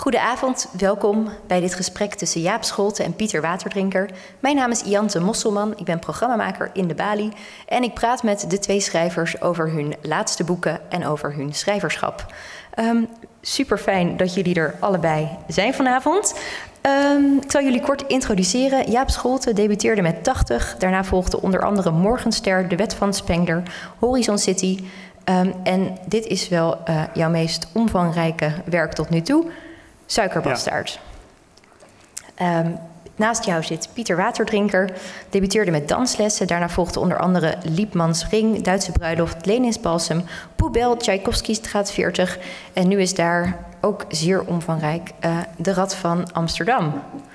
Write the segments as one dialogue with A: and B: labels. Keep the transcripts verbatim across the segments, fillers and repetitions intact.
A: Goedenavond, welkom bij dit gesprek tussen Jaap Scholten en Pieter Waterdrinker. Mijn naam is Iante Mosselman, ik ben programmamaker in de Bali en ik praat met de twee schrijvers over hun laatste boeken en over hun schrijverschap. Um, super fijn dat jullie er allebei zijn vanavond. Um, ik zal jullie kort introduceren. Jaap Scholten debuteerde met tachtig, daarna volgde onder andere Morgenster, De Wet van Spengler, Horizon City. Um, en dit is wel uh, jouw meest omvangrijke werk tot nu toe. Suikerbastaard. Ja. Um, naast jou zit Pieter Waterdrinker, debuteerde met danslessen. Daarna volgde onder andere Liebmans Ring, Duitse Bruiloft, Lenins Balsem, Poebel, Tchaikovsky-straat veertig. En nu is daar ook zeer omvangrijk uh, De Rad van Amsterdam.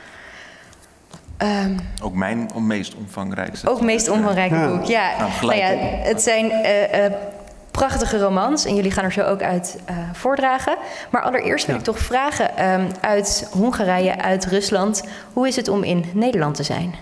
B: Um, ook mijn meest omvangrijkste.
A: Ook meest omvangrijke ja. boek, ja. Nou, nou ja, het zijn uh, uh, prachtige romans en jullie gaan er zo ook uit uh, voordragen. Maar allereerst wil ja. ik toch vragen um, uit Hongarije, uit Rusland. Hoe is het om in Nederland te zijn?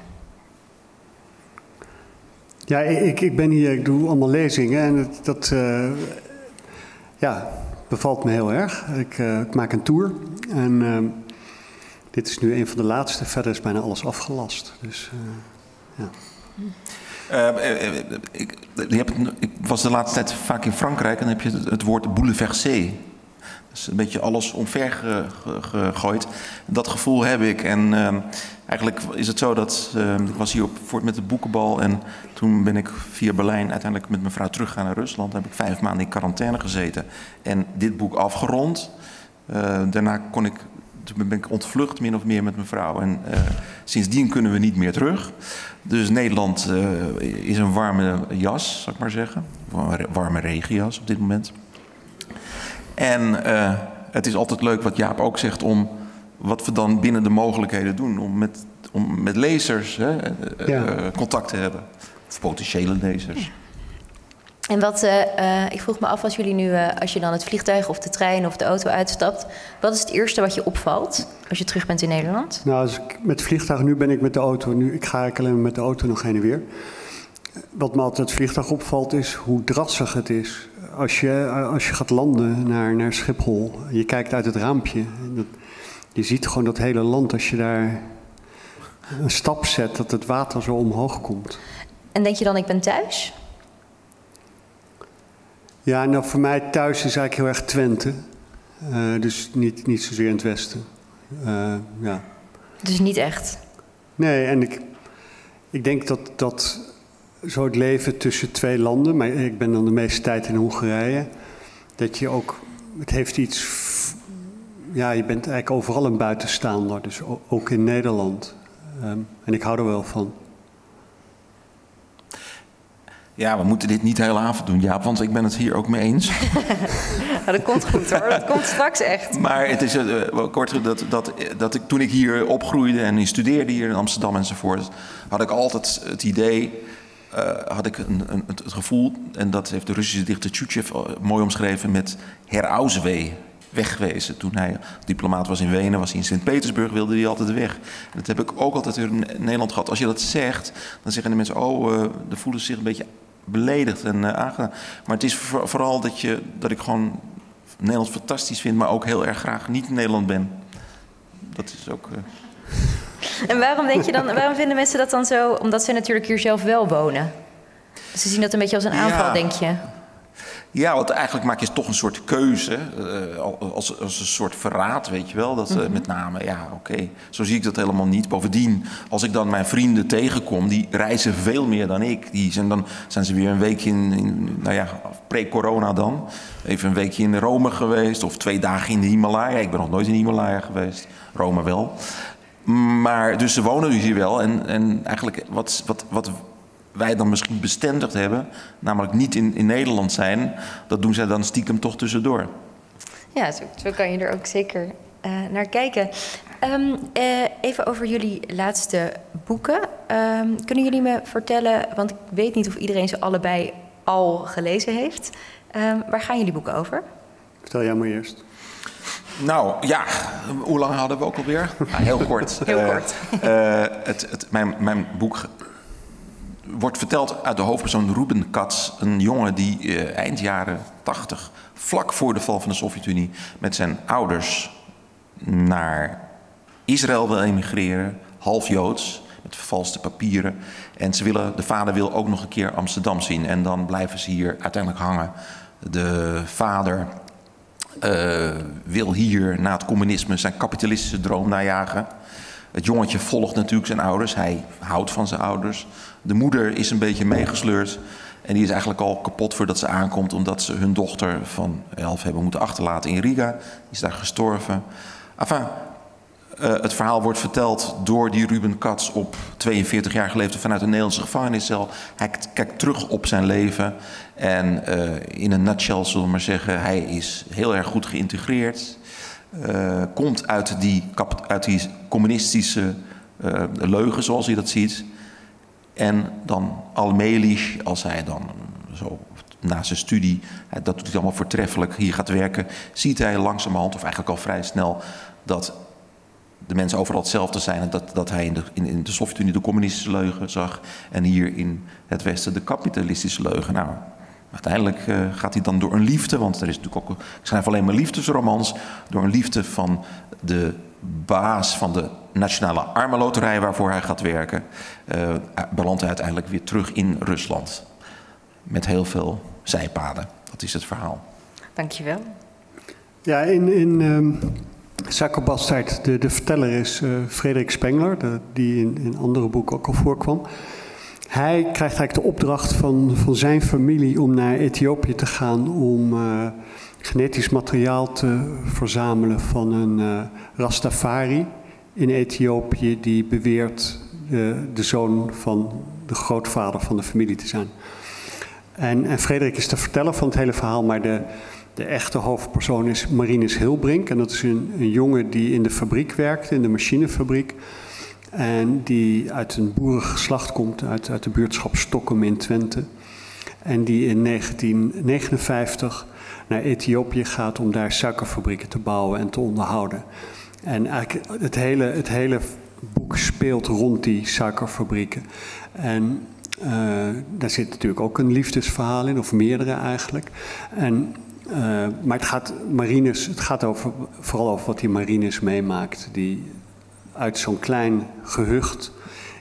C: Ja, ik, ik ben hier, ik doe allemaal lezingen en dat, dat uh, ja, bevalt me heel erg. Ik, uh, ik maak een tour en uh, dit is nu een van de laatste. Verder is bijna alles afgelast. Dus uh, ja.
B: Uh, ik, je hebt, ik was de laatste tijd vaak in Frankrijk en dan heb je het, het woord bouleversé. Dus een beetje alles omver ge, ge, gegooid. Dat gevoel heb ik. En uh, eigenlijk is het zo dat uh, ik was hier op, voor, met de boekenbal en toen ben ik via Berlijn uiteindelijk met mijn vrouw teruggegaan naar Rusland. Dan heb ik vijf maanden in quarantaine gezeten en dit boek afgerond. Uh, daarna kon ik, toen ben ik ontvlucht min of meer met mijn vrouw en uh, sindsdien kunnen we niet meer terug. Dus Nederland uh, is een warme jas, zal ik maar zeggen. Een warme regenjas op dit moment. En uh, het is altijd leuk wat Jaap ook zegt om wat we dan binnen de mogelijkheden doen. Om met, om met lezers hè, ja. uh, contact te hebben. Of potentiële lezers.
A: En wat, uh, uh, ik vroeg me af als jullie nu, uh, als je dan het vliegtuig of de trein of de auto uitstapt. Wat is het eerste wat je opvalt als je terug bent in Nederland?
C: Nou, als ik met het vliegtuig, nu ben ik met de auto. Nu, ik ga eigenlijk alleen met de auto nog heen en weer. Wat me altijd het vliegtuig opvalt is hoe drassig het is. Als je, als je gaat landen naar, naar Schiphol, je kijkt uit het raampje. Dat, je ziet gewoon dat hele land als je daar een stap zet, dat het water zo omhoog komt.
A: En denk je dan, ik ben thuis?
C: Ja, nou voor mij thuis is eigenlijk heel erg Twente. Uh, dus niet, niet zozeer in het westen. Uh, ja.
A: Dus niet echt?
C: Nee, en ik, ik denk dat, dat zo het leven tussen twee landen, maar ik ben dan de meeste tijd in Hongarije, dat je ook, het heeft iets, ja, je bent eigenlijk overal een buitenstaander, dus ook in Nederland. Um, en ik hou er wel van.
B: Ja, we moeten dit niet de hele avond doen, Jaap, want ik ben het hier ook mee eens.
A: Nou, dat komt goed hoor, dat komt straks echt.
B: Maar het is uh, kort dat, dat, dat ik toen ik hier opgroeide en studeerde hier in Amsterdam enzovoort, had ik altijd het idee, uh, had ik een, een, het gevoel, en dat heeft de Russische dichter Tjuchev mooi omschreven met herauswee, wegwezen. Toen hij diplomaat was in Wenen, was hij in Sint-Petersburg, wilde hij altijd weg. En dat heb ik ook altijd in Nederland gehad. Als je dat zegt, dan zeggen de mensen, oh, uh, dan voelen ze zich een beetje beledigd en uh, aangedaan. Maar het is voor, vooral dat, je, dat ik gewoon Nederland fantastisch vind, maar ook heel erg graag niet in Nederland ben. Dat is ook... Uh...
A: En waarom denk je dan, waarom vinden mensen dat dan zo? Omdat ze natuurlijk hier zelf wel wonen. Dus ze zien dat een beetje als een aanval, ja. Denk je?
B: Ja, want eigenlijk maak je toch een soort keuze, uh, als, als een soort verraad, weet je wel. Dat, uh, mm-hmm. Met name, ja, oké, okay. Zo zie ik dat helemaal niet. Bovendien, als ik dan mijn vrienden tegenkom, die reizen veel meer dan ik. Die zijn dan zijn ze weer een weekje in, in nou ja, pre-corona dan. Even een weekje in Rome geweest, of twee dagen in de Himalaya. Ik ben nog nooit in de Himalaya geweest, Rome wel. Maar, dus ze wonen dus hier wel. En, en eigenlijk wat... wat, wat wij dan misschien bestendigd hebben, namelijk niet in, in Nederland zijn, dat doen zij dan stiekem toch tussendoor.
A: Ja, zo, zo kan je er ook zeker uh, naar kijken. Um, uh, even over jullie laatste boeken. Um, kunnen jullie me vertellen, want ik weet niet of iedereen ze allebei al gelezen heeft. Um, waar gaan jullie boeken over?
C: Vertel jij maar eerst.
B: Nou, ja, hoe lang hadden we ook alweer? Ah, heel kort.
A: heel uh, kort.
B: uh, het, het, mijn, mijn boek wordt verteld uit de hoofdpersoon Ruben Katz, een jongen die uh, eind jaren tachtig, vlak voor de val van de Sovjet-Unie, met zijn ouders naar Israël wil emigreren, half Joods, met vervalste papieren. En ze willen, de vader wil ook nog een keer Amsterdam zien. En dan blijven ze hier uiteindelijk hangen. De vader uh, wil hier na het communisme zijn kapitalistische droom najagen. Het jongetje volgt natuurlijk zijn ouders. Hij houdt van zijn ouders. De moeder is een beetje meegesleurd. En die is eigenlijk al kapot voordat ze aankomt, omdat ze hun dochter van elf hebben moeten achterlaten in Riga. Die is daar gestorven. Enfin, uh, het verhaal wordt verteld door die Ruben Katz op tweeënveertig jaar leeftijd vanuit een Nederlandse gevangeniscel. Hij kijkt terug op zijn leven. En uh, in een nutshell zullen we maar zeggen, hij is heel erg goed geïntegreerd. Uh, komt uit die, uit die communistische uh, leugen, zoals hij dat ziet. En dan allmählich, als hij dan zo na zijn studie, dat doet hij allemaal voortreffelijk, hier gaat werken, ziet hij langzamerhand, of eigenlijk al vrij snel, dat de mensen overal hetzelfde zijn. En dat, dat hij in de, in, in de Sovjet-Unie de communistische leugen zag en hier in het Westen de kapitalistische leugen. Nou, uiteindelijk uh, gaat hij dan door een liefde, want er is natuurlijk ook, ik schrijf alleen maar liefdesromans, door een liefde van de baas van de Nationale Armenloterij waarvoor hij gaat werken, uh, belandt hij uiteindelijk weer terug in Rusland. Met heel veel zijpaden. Dat is het verhaal.
A: Dankjewel.
C: Ja, in, in um, Suikerbastard, de, de verteller is uh, Frederik Spengler, de, die in, in andere boeken ook al voorkwam. Hij krijgt eigenlijk de opdracht van, van zijn familie om naar Ethiopië te gaan om uh, genetisch materiaal te verzamelen van een uh, Rastafari in Ethiopië die beweert de, de zoon van de grootvader van de familie te zijn. En, en Frederik is de verteller van het hele verhaal, maar de, de echte hoofdpersoon is Marinus Hilbrink. En dat is een, een jongen die in de fabriek werkt, in de machinefabriek. En die uit een boerengeslacht komt, uit, uit de buurtschap Stokkum in Twente. En die in negentien negenenvijftig naar Ethiopië gaat om daar suikerfabrieken te bouwen en te onderhouden. En eigenlijk het hele, het hele boek speelt rond die suikerfabrieken. En uh, daar zit natuurlijk ook een liefdesverhaal in, of meerdere eigenlijk. En, uh, maar het gaat, Marinus, het gaat over, vooral over wat die Marinus meemaakt. Die uit zo'n klein gehucht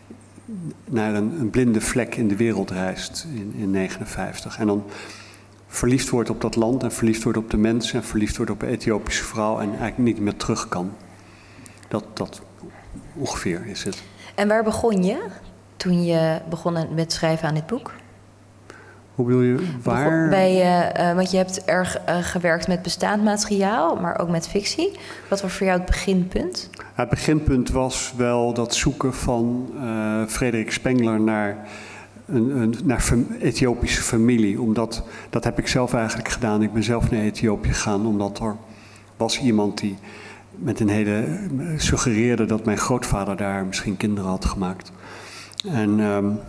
C: naar een, een blinde vlek in de wereld reist in, in negenenvijftig. En dan verliefd wordt op dat land en verliefd wordt op de mensen en verliefd wordt op een Ethiopische vrouw en eigenlijk niet meer terug kan. Dat, dat ongeveer is het.
A: En waar begon je toen je begon met schrijven aan dit boek?
C: Hoe bedoel je, waar?
A: Begon bij, uh, uh, want je hebt erg uh, gewerkt met bestaand materiaal, maar ook met fictie. Wat was voor jou het beginpunt?
C: Ja, het beginpunt was wel dat zoeken van uh, Frederik Spengler naar een, een naar Ethiopische familie. Omdat, dat heb ik zelf eigenlijk gedaan. Ik ben zelf naar Ethiopië gegaan, omdat er was iemand die met een hele suggereerde dat mijn grootvader daar misschien kinderen had gemaakt. En um,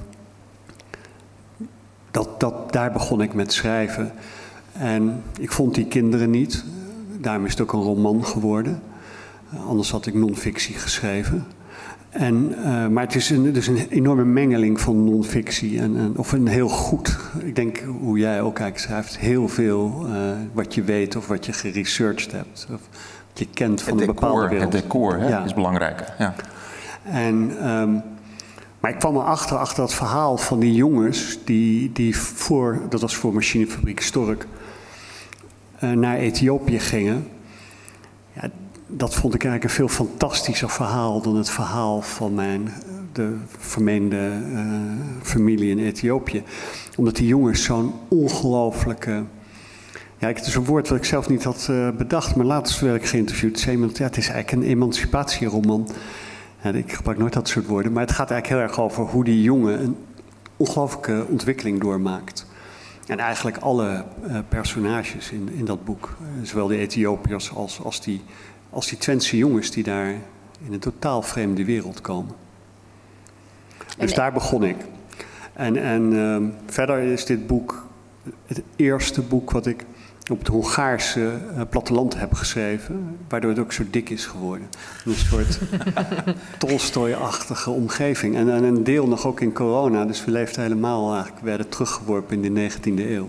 C: dat, dat, daar begon ik met schrijven. En ik vond die kinderen niet. Daarom is het ook een roman geworden. Uh, anders had ik non-fictie geschreven. En, uh, maar het is, een, dus een enorme mengeling van non-fictie. En, en, of een heel goed, ik denk hoe jij ook eigenlijk schrijft, heel veel uh, wat je weet of wat je geresearched hebt. Of wat je kent van
B: het
C: een bepaalde
B: decor,
C: wereld.
B: Het decor hè,
C: ja.
B: is belangrijk. Ja.
C: En, um, maar ik kwam erachter, achter dat verhaal van die jongens die, die voor, dat was voor machinefabriek Stork, uh, naar Ethiopië gingen. Ja, dat vond ik eigenlijk een veel fantastischer verhaal dan het verhaal van mijn de vermeende uh, familie in Ethiopië. Omdat die jongens zo'n ongelooflijke... Ja, het is een woord wat ik zelf niet had uh, bedacht, maar laatst werd ik geïnterviewd. Zei iemand, ja, het is eigenlijk een emancipatieroman. Ja, ik gebruik nooit dat soort woorden, maar het gaat eigenlijk heel erg over hoe die jongen een ongelooflijke ontwikkeling doormaakt. En eigenlijk alle uh, personages in, in dat boek, uh, zowel de Ethiopiërs als, als, die, als die Twentse jongens die daar in een totaal vreemde wereld komen. Dus en, daar begon ik. En, en uh, verder is dit boek het eerste boek wat ik op het Hongaarse uh, platteland heb geschreven, waardoor het ook zo dik is geworden. Een soort Tolstoy-achtige omgeving. En, en een deel nog ook in corona, dus we leefden helemaal eigenlijk, werden teruggeworpen in de negentiende eeuw.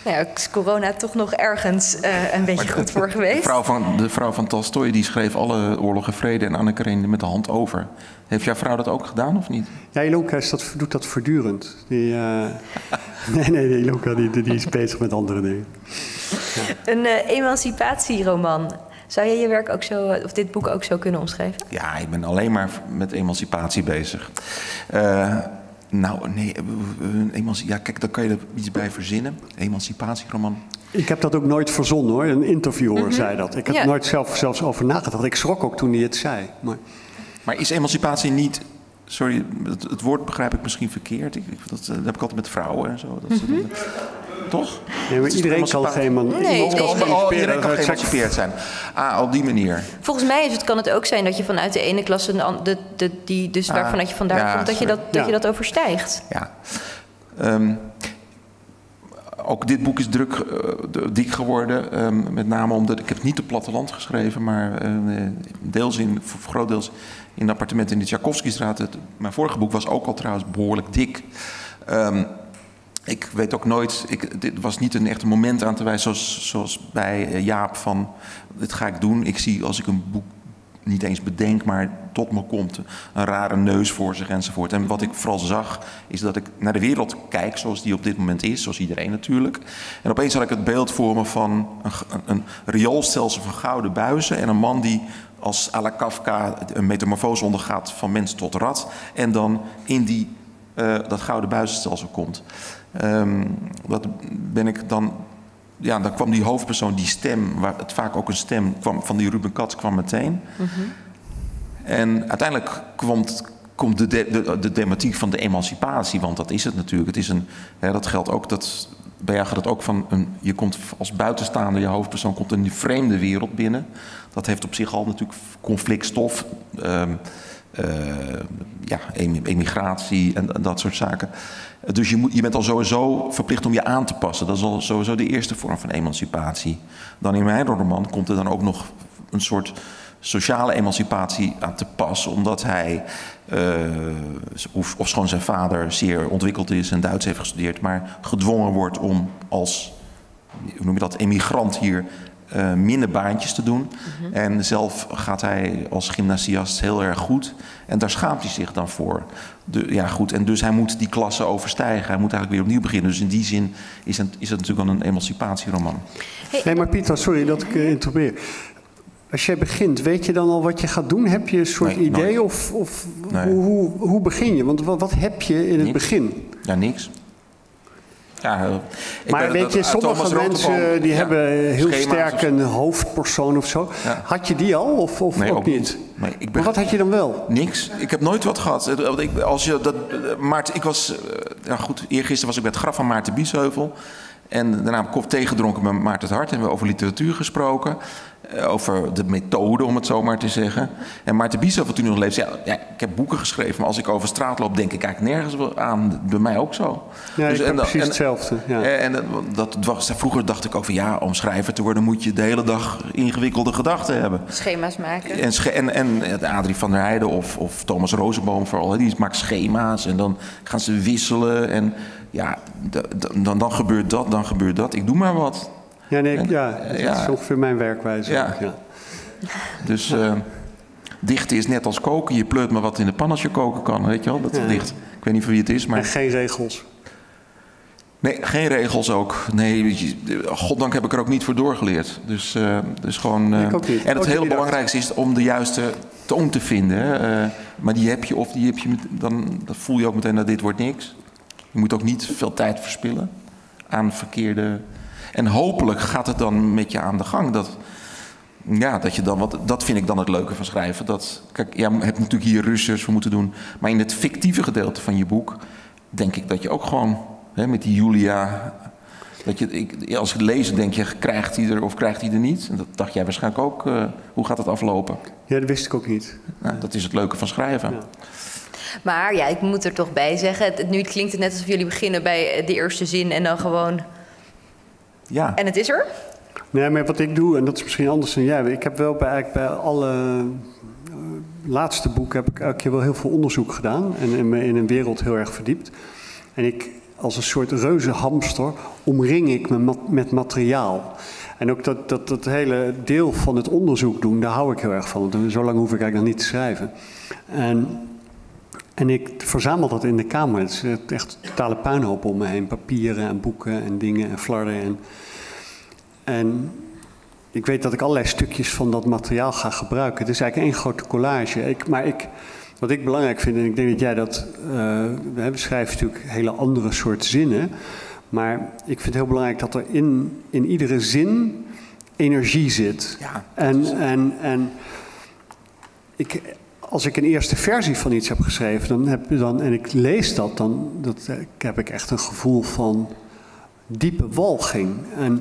A: Nou ja, is corona toch nog ergens uh, een beetje goed voor geweest.
B: De vrouw van, de vrouw van Tolstoj die schreef alle Oorlog en Vrede en Anne Karenina met de hand over. Heeft jouw vrouw dat ook gedaan of niet?
C: Ja, Ilonka is dat, doet dat voortdurend. Die, uh... nee, nee, nee, Ilonka die, die is bezig met andere dingen.
A: Ja. Een uh, emancipatieroman. Zou je je werk ook zo, of dit boek ook zo kunnen omschrijven?
B: Ja, ik ben alleen maar met emancipatie bezig. Uh, nou, nee, emanci- ja, kijk, daar kan je er iets bij verzinnen. Emancipatieroman.
C: Ik heb dat ook nooit verzonnen hoor. Een interviewer mm-hmm. zei dat. Ik heb er
A: ja.
C: nooit zelf zelfs over nagedacht. Ik schrok ook toen hij het zei. Maar,
B: maar is emancipatie niet... Sorry, het, het woord begrijp ik misschien verkeerd. Ik, dat, dat heb ik altijd met vrouwen en zo. Dat,
A: mm-hmm.
B: dat, toch?
C: Nee, maar iedereen kan geen man.
A: Nee,
B: oh, oh, iedereen kan geëmancipeerd zijn. Ah, op die manier.
A: Volgens mij is het, kan het ook zijn dat je vanuit de ene klas, de, de, de, die, dus ah, waarvan je vandaar ja, komt, dat je dat, dat ja. je dat overstijgt.
B: Ja. Um, ook dit boek is druk, uh, dik geworden. Um, met name omdat ik heb het niet op platteland geschreven, maar uh, deels in, voor groot deels in een appartement in de Tchaikovskystraat. Het, mijn vorige boek was ook al trouwens behoorlijk dik. Um, Ik weet ook nooit, ik, dit was niet een echte moment aan te wijzen zoals, zoals bij Jaap van, dit ga ik doen. Ik zie als ik een boek niet eens bedenk, maar tot me komt, een rare neus voor zich enzovoort. En wat ik vooral zag, is dat ik naar de wereld kijk zoals die op dit moment is, zoals iedereen natuurlijk. En opeens had ik het beeld voor me van een, een, een rioolstelsel van gouden buizen en een man die als à la Kafka een metamorfose ondergaat van mens tot rat en dan in die, uh, dat gouden buizenstelsel komt. Um, dat ben ik dan, ja, dan kwam die hoofdpersoon, die stem, waar het vaak ook een stem kwam van die Ruben Katz, kwam meteen. Mm-hmm. En uiteindelijk komt, komt de, de, de, de thematiek van de emancipatie, want dat is het natuurlijk. Het is een, hè, dat geldt ook, dat, bij jou gaat het ook van, een, je komt als buitenstaander, je hoofdpersoon komt in die vreemde wereld binnen. Dat heeft op zich al natuurlijk conflictstof. Um, Uh, ja, emigratie en, en dat soort zaken. Dus je, moet, je bent al sowieso verplicht om je aan te passen. Dat is al sowieso de eerste vorm van emancipatie. Dan in mijn roman komt er dan ook nog een soort sociale emancipatie aan te pas. Omdat hij, uh, of, of schoon zijn vader zeer ontwikkeld is en Duits heeft gestudeerd, maar gedwongen wordt om als, hoe noem je dat, emigrant hier Uh, minder baantjes te doen. Mm-hmm. En zelf gaat hij als gymnasiast heel erg goed. En daar schaamt hij zich dan voor. De, ja, goed. En dus hij moet die klasse overstijgen. Hij moet eigenlijk weer opnieuw beginnen. Dus in die zin is het, is het natuurlijk wel een emancipatieroman.
C: Hey. Nee, maar Pieter, sorry dat ik uh, interrupeer. Als jij begint, weet je dan al wat je gaat doen? Heb je een soort nee, idee? Nooit. Of, of nee. hoe, hoe, hoe begin je? Want wat, wat heb je in het niks. begin?
B: Ja, niks. Ja, ik
C: maar weet je, sommige mensen die ja, hebben heel sterk een hoofdpersoon of zo. Ja. Had je die al of, of
B: nee,
C: ook,
B: ook
C: niet?
B: niet. Nee, ik ben...
C: Maar wat had je dan wel?
B: Niks. Ik heb nooit wat gehad. Als je dat, Maarten, ik was, ja goed, eergisteren was ik bij het graf van Maarten Biesheuvel. En daarna heb ik kop thee gedronken met Maarten het Hart. En we hebben over literatuur gesproken. Over de methode, om het zo maar te zeggen. En Maarten Biesheuvel, toen hij nog leefde, zei, ja, ik heb boeken geschreven, maar als ik over straat loop, denk ik eigenlijk nergens aan. Bij mij ook zo.
C: Ja, dus, ik en, precies
B: en,
C: hetzelfde. Ja.
B: En, en dat was, vroeger dacht ik ook van, ja, om schrijver te worden moet je de hele dag ingewikkelde gedachten hebben.
A: Schema's maken.
B: En, en, en Adrie van der Heijden of, of Thomas Rozenboom vooral, die maakt schema's en dan gaan ze wisselen. En ja, dan, dan gebeurt dat, dan gebeurt dat. Ik doe maar wat.
C: Ja, nee, en, ja, dat ja. is ongeveer mijn werkwijze.
B: Ja.
C: Ook, ja.
B: Dus uh, dichten is net als koken. Je pleurt maar wat in de pan als je koken kan, weet je wel. Dat is ja. dicht. Ik weet niet voor wie het is, maar...
C: En geen regels.
B: Nee, geen regels ook. Nee, goddank heb ik er ook niet voor doorgeleerd. Dus, uh, dus gewoon... Uh,
C: ik ook niet.
B: En het
C: ook
B: hele belangrijkste is om de juiste toon te vinden. Uh, maar die heb je of die heb je... Met, dan, dan voel je ook meteen dat dit wordt niks. Je moet ook niet veel tijd verspillen aan verkeerde... En hopelijk gaat het dan met je aan de gang. Dat, ja, dat, je dan wat, dat vind ik dan het leuke van schrijven. Dat, kijk, jij hebt natuurlijk hier research voor moeten doen. Maar in het fictieve gedeelte van je boek... denk ik dat je ook gewoon hè, met die Julia... Dat je, ik, als ik het lees, denk je, krijgt hij er of krijgt hij er niet? En dat dacht jij waarschijnlijk ook. Uh, hoe gaat het aflopen?
C: Ja, dat wist ik ook niet.
B: Nou, dat is het leuke van schrijven. Ja.
A: Maar ja, ik moet er toch bij zeggen... Het, nu klinkt het net alsof jullie beginnen bij de eerste zin... en dan gewoon...
B: Ja.
A: En het is er?
C: Nee, maar wat ik doe, en dat is misschien anders dan jij... Ik heb wel bij, eigenlijk bij alle uh, laatste boeken... heb ik elke keer wel heel veel onderzoek gedaan... en, en me in een wereld heel erg verdiept. En ik, als een soort reuze hamster omring ik me mat, met materiaal. En ook dat, dat, dat hele deel van het onderzoek doen, daar hou ik heel erg van. Want zo lang hoef ik eigenlijk nog niet te schrijven. En, en ik verzamel dat in de kamer. Het is echt een totale puinhoop om me heen. Papieren en boeken en dingen en flarden. En, en ik weet dat ik allerlei stukjes van dat materiaal ga gebruiken. Het is eigenlijk één grote collage. Ik, maar ik, wat ik belangrijk vind, en ik denk dat jij dat... Uh, we schrijven natuurlijk hele andere soort zinnen... Maar ik vind het heel belangrijk dat er in, in iedere zin energie zit. Ja, en, en, en ik, als ik een eerste versie van iets heb geschreven dan heb, dan, en ik lees dat, dan dat, heb ik echt een gevoel van diepe walging. En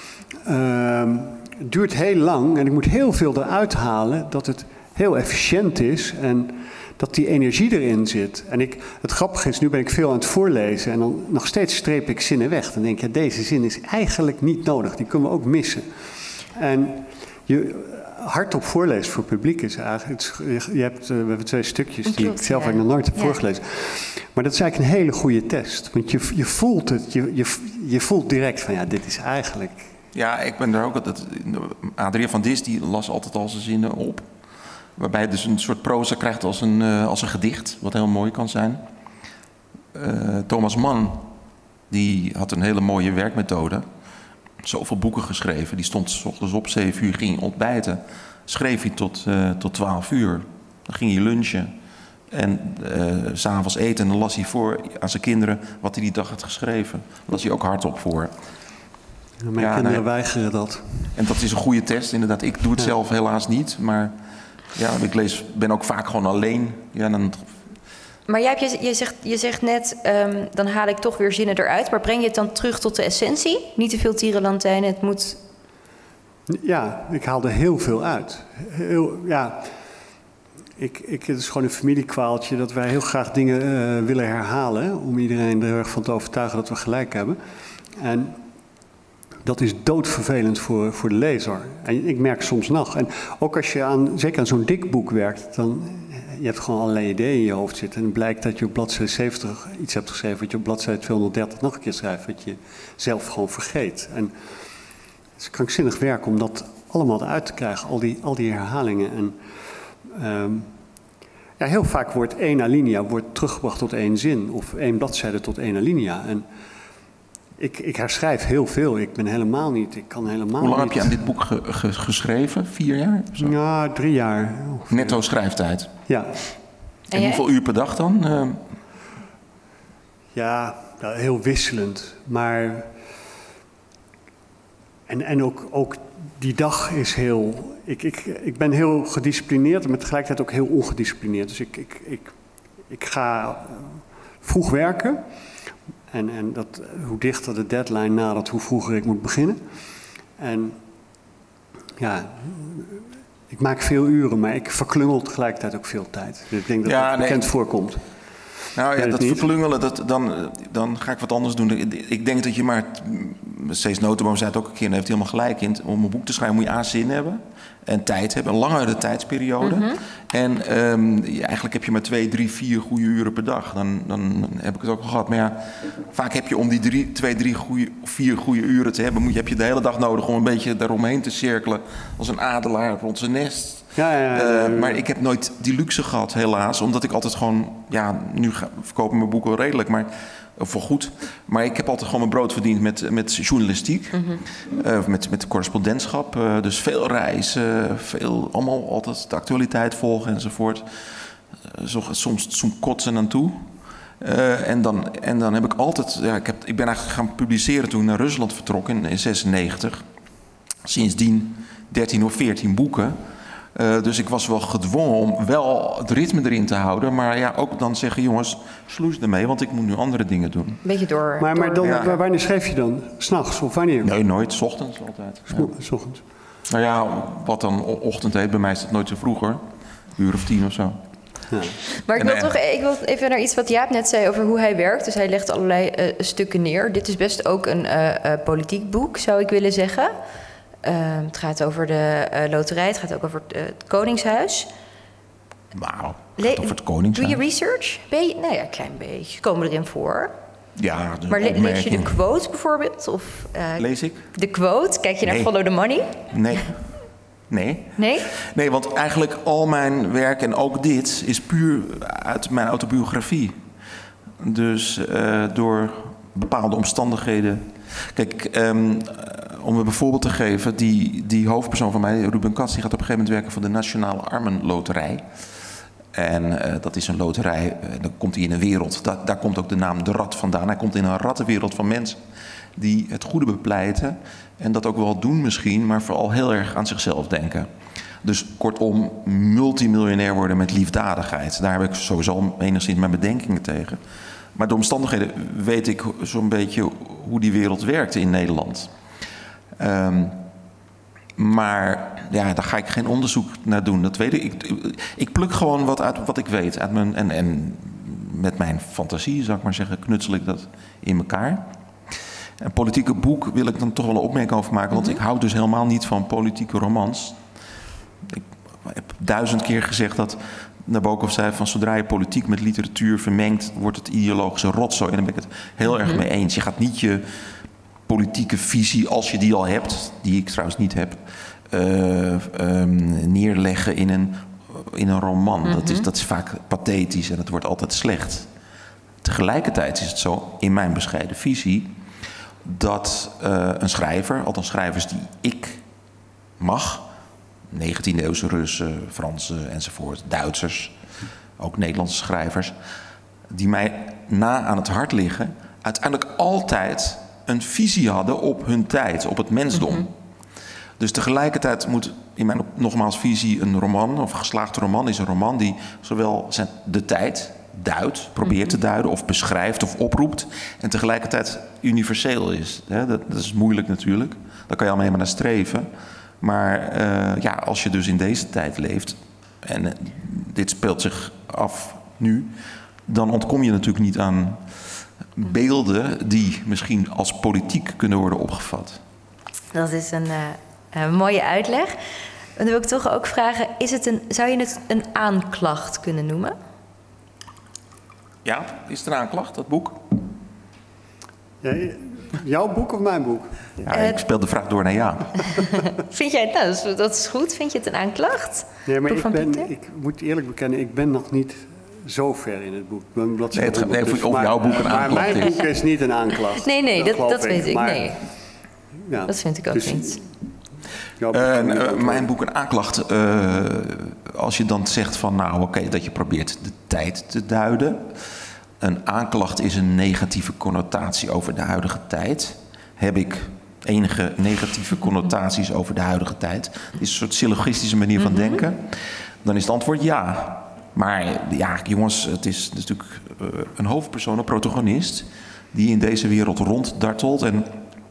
C: uh, het duurt heel lang en ik moet heel veel eruit halen dat het heel efficiënt is en dat die energie erin zit. En ik, het grappige is, nu ben ik veel aan het voorlezen en dan nog steeds streep ik zinnen weg. Dan denk je, ja, deze zin is eigenlijk niet nodig, die kunnen we ook missen. En je hardop voorlezen voor publiek is eigenlijk... Het, je hebt, uh, we hebben twee stukjes die ik zelf eigenlijk nog nooit heb ja. voorgelezen. Maar dat is eigenlijk een hele goede test. Want je, je voelt het, je, je, je voelt direct van, ja, dit is eigenlijk...
B: Ja, ik ben er ook... Dat, Adriaan van Dis, die las altijd al zijn zinnen op. Waarbij je dus een soort proza krijgt als een, uh, als een gedicht, wat heel mooi kan zijn. Uh, Thomas Mann, die had een hele mooie werkmethode. Zoveel boeken geschreven. Die stond 's ochtends op zeven uur, ging ontbijten. Schreef hij tot, uh, tot twaalf uur. Dan ging hij lunchen. En uh, 's avonds eten en dan las hij voor aan zijn kinderen wat hij die dag had geschreven. Las hij ook hardop voor.
C: Ja, mijn ja, kinderen nou, weigeren dat.
B: En dat is een goede test, inderdaad. Ik doe het ja. zelf helaas niet, maar... Ja, ik lees, ben ook vaak gewoon alleen. Ja, dan...
A: Maar jij hebt, je, zegt, je zegt net, um, dan haal ik toch weer zinnen eruit. Maar breng je het dan terug tot de essentie? Niet te veel tierenlantijnen, het moet...
C: Ja, ik haal er heel veel uit. Heel, ja, ik, ik, het is gewoon een familiekwaaltje dat wij heel graag dingen uh, willen herhalen. Om iedereen er erg van te overtuigen dat we gelijk hebben. En... Dat is doodvervelend voor, voor de lezer. En ik merk soms nog. En ook als je aan, zeker aan zo'n dik boek werkt, dan je hebt gewoon allerlei ideeën in je hoofd zitten. En het blijkt dat je op bladzijde zeventig iets hebt geschreven, wat je op bladzijde tweehonderddertig nog een keer schrijft, wat je zelf gewoon vergeet. En het is krankzinnig werk om dat allemaal eruit te krijgen, al die, al die herhalingen. En um, ja, heel vaak wordt één alinea wordt teruggebracht tot één zin, of één bladzijde tot één alinea. En Ik, ik herschrijf heel veel. Ik ben helemaal niet... Ik kan helemaal
B: Hoe lang
C: niet...
B: heb je aan dit boek ge, ge, geschreven? Vier jaar? Zo?
C: Ja, drie jaar. Ongeveer.
B: Netto schrijftijd?
C: Ja.
B: En, en hoeveel uur per dag dan? Uh...
C: Ja, heel wisselend. Maar... En, en ook, ook die dag is heel... Ik, ik, ik ben heel gedisciplineerd, maar tegelijkertijd ook heel ongedisciplineerd. Dus ik, ik, ik, ik ga vroeg werken... En, en dat, hoe dichter de deadline nadert, hoe vroeger ik moet beginnen. En ja, ik maak veel uren, maar ik verklungel tegelijkertijd ook veel tijd. Dus ik denk dat ja, dat bekend nee. voorkomt.
B: Nou ja, dat verklungelen, dat, dan, dan ga ik wat anders doen. Ik denk dat je maar... Cees Notenboom zei het ook een keer, en heeft hij helemaal gelijk in. Om een boek te schrijven moet je A, zin hebben. En tijd hebben, een langere tijdsperiode. Mm-hmm. En um, ja, eigenlijk heb je maar twee, drie, vier goede uren per dag. Dan, dan heb ik het ook al gehad. Maar ja, vaak heb je om die drie, twee, drie, goeie, vier goede uren te hebben... Moet je, heb je de hele dag nodig om een beetje daaromheen te cirkelen. Als een adelaar rond zijn nest.
C: Ja, ja, ja, ja, ja.
B: Uh, maar ik heb nooit die luxe gehad, helaas. Omdat ik altijd gewoon... Ja, nu ga, verkopen mijn boeken wel redelijk, maar... Voor goed. Maar ik heb altijd gewoon mijn brood verdiend met, met journalistiek. Mm-hmm. Uh, met, met correspondentschap. Uh, dus veel reizen. Veel, allemaal altijd de actualiteit volgen enzovoort. Uh, zo, soms soms kotsen aan toe. Uh, en, dan, en dan heb ik altijd... Ja, ik, heb, ik ben eigenlijk gaan publiceren toen ik naar Rusland vertrok in negentien zesennegentig. Sindsdien dertien of veertien boeken. Uh, dus ik was wel gedwongen om wel het ritme erin te houden. Maar ja, ook dan zeggen, jongens, sloes ermee, want ik moet nu andere dingen doen.
A: Beetje door...
C: Maar, maar dan, ja. wanneer schreef je dan? 's Nachts of wanneer?
B: Nee, nooit. 's Ochtends altijd.
C: Ja. 's Ochtends.
B: Nou ja, wat dan ochtend heet, bij mij is dat nooit zo vroeger. Een uur of tien of zo.
A: Ja. Maar ik wil, en, toch, ik wil even naar iets wat Jaap net zei over hoe hij werkt. Dus hij legt allerlei uh, stukken neer. Dit is best ook een uh, uh, politiek boek, zou ik willen zeggen. Uh, het gaat over de uh, loterij, het gaat ook over het, uh, het Koningshuis.
B: Wauw, het gaat over het Koningshuis.
A: Doe je research? Ben je, nou ja, een klein beetje. Komen erin voor.
B: Ja, dus
A: maar le lees je de
B: opmerking.
A: quote bijvoorbeeld? Of, uh,
B: Lees ik?
A: De quote? Kijk je naar
B: Nee.
A: Follow the Money?
B: Nee. Nee.
A: Nee?
B: Nee, want eigenlijk al mijn werk en ook dit is puur uit mijn autobiografie. Dus uh, door bepaalde omstandigheden. Kijk, um, om een voorbeeld te geven, die, die hoofdpersoon van mij, Ruben Katz, die gaat op een gegeven moment werken voor de Nationale Armenloterij. En uh, dat is een loterij, uh, dan komt hij in een wereld, da daar komt ook de naam de rat vandaan. Hij komt in een rattenwereld van mensen die het goede bepleiten. En dat ook wel doen misschien, maar vooral heel erg aan zichzelf denken. Dus kortom, multimiljonair worden met liefdadigheid. Daar heb ik sowieso enigszins mijn bedenkingen tegen. Maar door omstandigheden weet ik zo'n beetje hoe die wereld werkt in Nederland. Um, maar ja, daar ga ik geen onderzoek naar doen. Dat weet ik. Ik, ik pluk gewoon wat uit wat ik weet. Uit mijn, en, en met mijn fantasie, zou ik maar zeggen, knutsel ik dat in elkaar. Een politieke boek wil ik dan toch wel een opmerking over maken. Want ik hou dus helemaal niet van politieke romans. Ik heb duizend keer gezegd dat Nabokov zei van zodra je politiek met literatuur vermengt, wordt het ideologische rotzooi. En daar ben ik het heel erg mee eens. Je gaat niet je politieke visie, als je die al hebt, die ik trouwens niet heb, uh, um, neerleggen in een, in een roman. Mm-hmm. dat, is, dat is vaak pathetisch en het wordt altijd slecht. Tegelijkertijd is het zo, in mijn bescheiden visie, dat uh, een schrijver, althans schrijvers die ik mag, negentiende eeuwse Russen, Fransen enzovoort, Duitsers, ook Nederlandse schrijvers, die mij na aan het hart liggen, uiteindelijk altijd een visie hadden op hun tijd, op het mensdom. Mm-hmm. Dus tegelijkertijd moet in mijn nogmaals visie een roman, of een geslaagde roman, is een roman die zowel zijn de tijd duidt, probeert mm-hmm. te duiden, of beschrijft of oproept, en tegelijkertijd universeel is. Dat, dat is moeilijk natuurlijk, daar kan je al mee naar streven. Maar uh, ja, als je dus in deze tijd leeft, en uh, dit speelt zich af nu, dan ontkom je natuurlijk niet aan beelden die misschien als politiek kunnen worden opgevat.
A: Dat is een, uh, een mooie uitleg. En dan wil ik toch ook vragen, is het een, zou je het een aanklacht kunnen noemen?
B: Ja, is het een aanklacht, dat boek?
C: Ja, jouw boek of mijn boek?
B: Ja, ik speel de vraag door naar ja.
A: Vind jij het nou, dat is goed? Vind je het een aanklacht?
C: Nee, maar ik, ben, ik moet eerlijk bekennen, ik ben nog niet zo ver in het boek. Ik ben
B: nee, het gaat nee, of maar, jouw boek een aanklacht
C: maar mijn
B: is.
C: boek is niet een aanklacht.
A: Nee, nee, dat, dat, dat weet ik.
C: Maar,
A: nee. Ja, dat vind ik ook dus, niet.
B: Boek uh, uh, mijn boek een aanklacht, uh, als je dan zegt van nou oké, okay, dat je probeert de tijd te duiden. Een aanklacht is een negatieve connotatie over de huidige tijd. Heb ik enige negatieve connotaties over de huidige tijd? Dat is een soort syllogistische manier van mm-hmm. denken. Dan is het antwoord ja. Maar ja, jongens, het is natuurlijk uh, een hoofdpersoon, een protagonist, die in deze wereld ronddartelt. En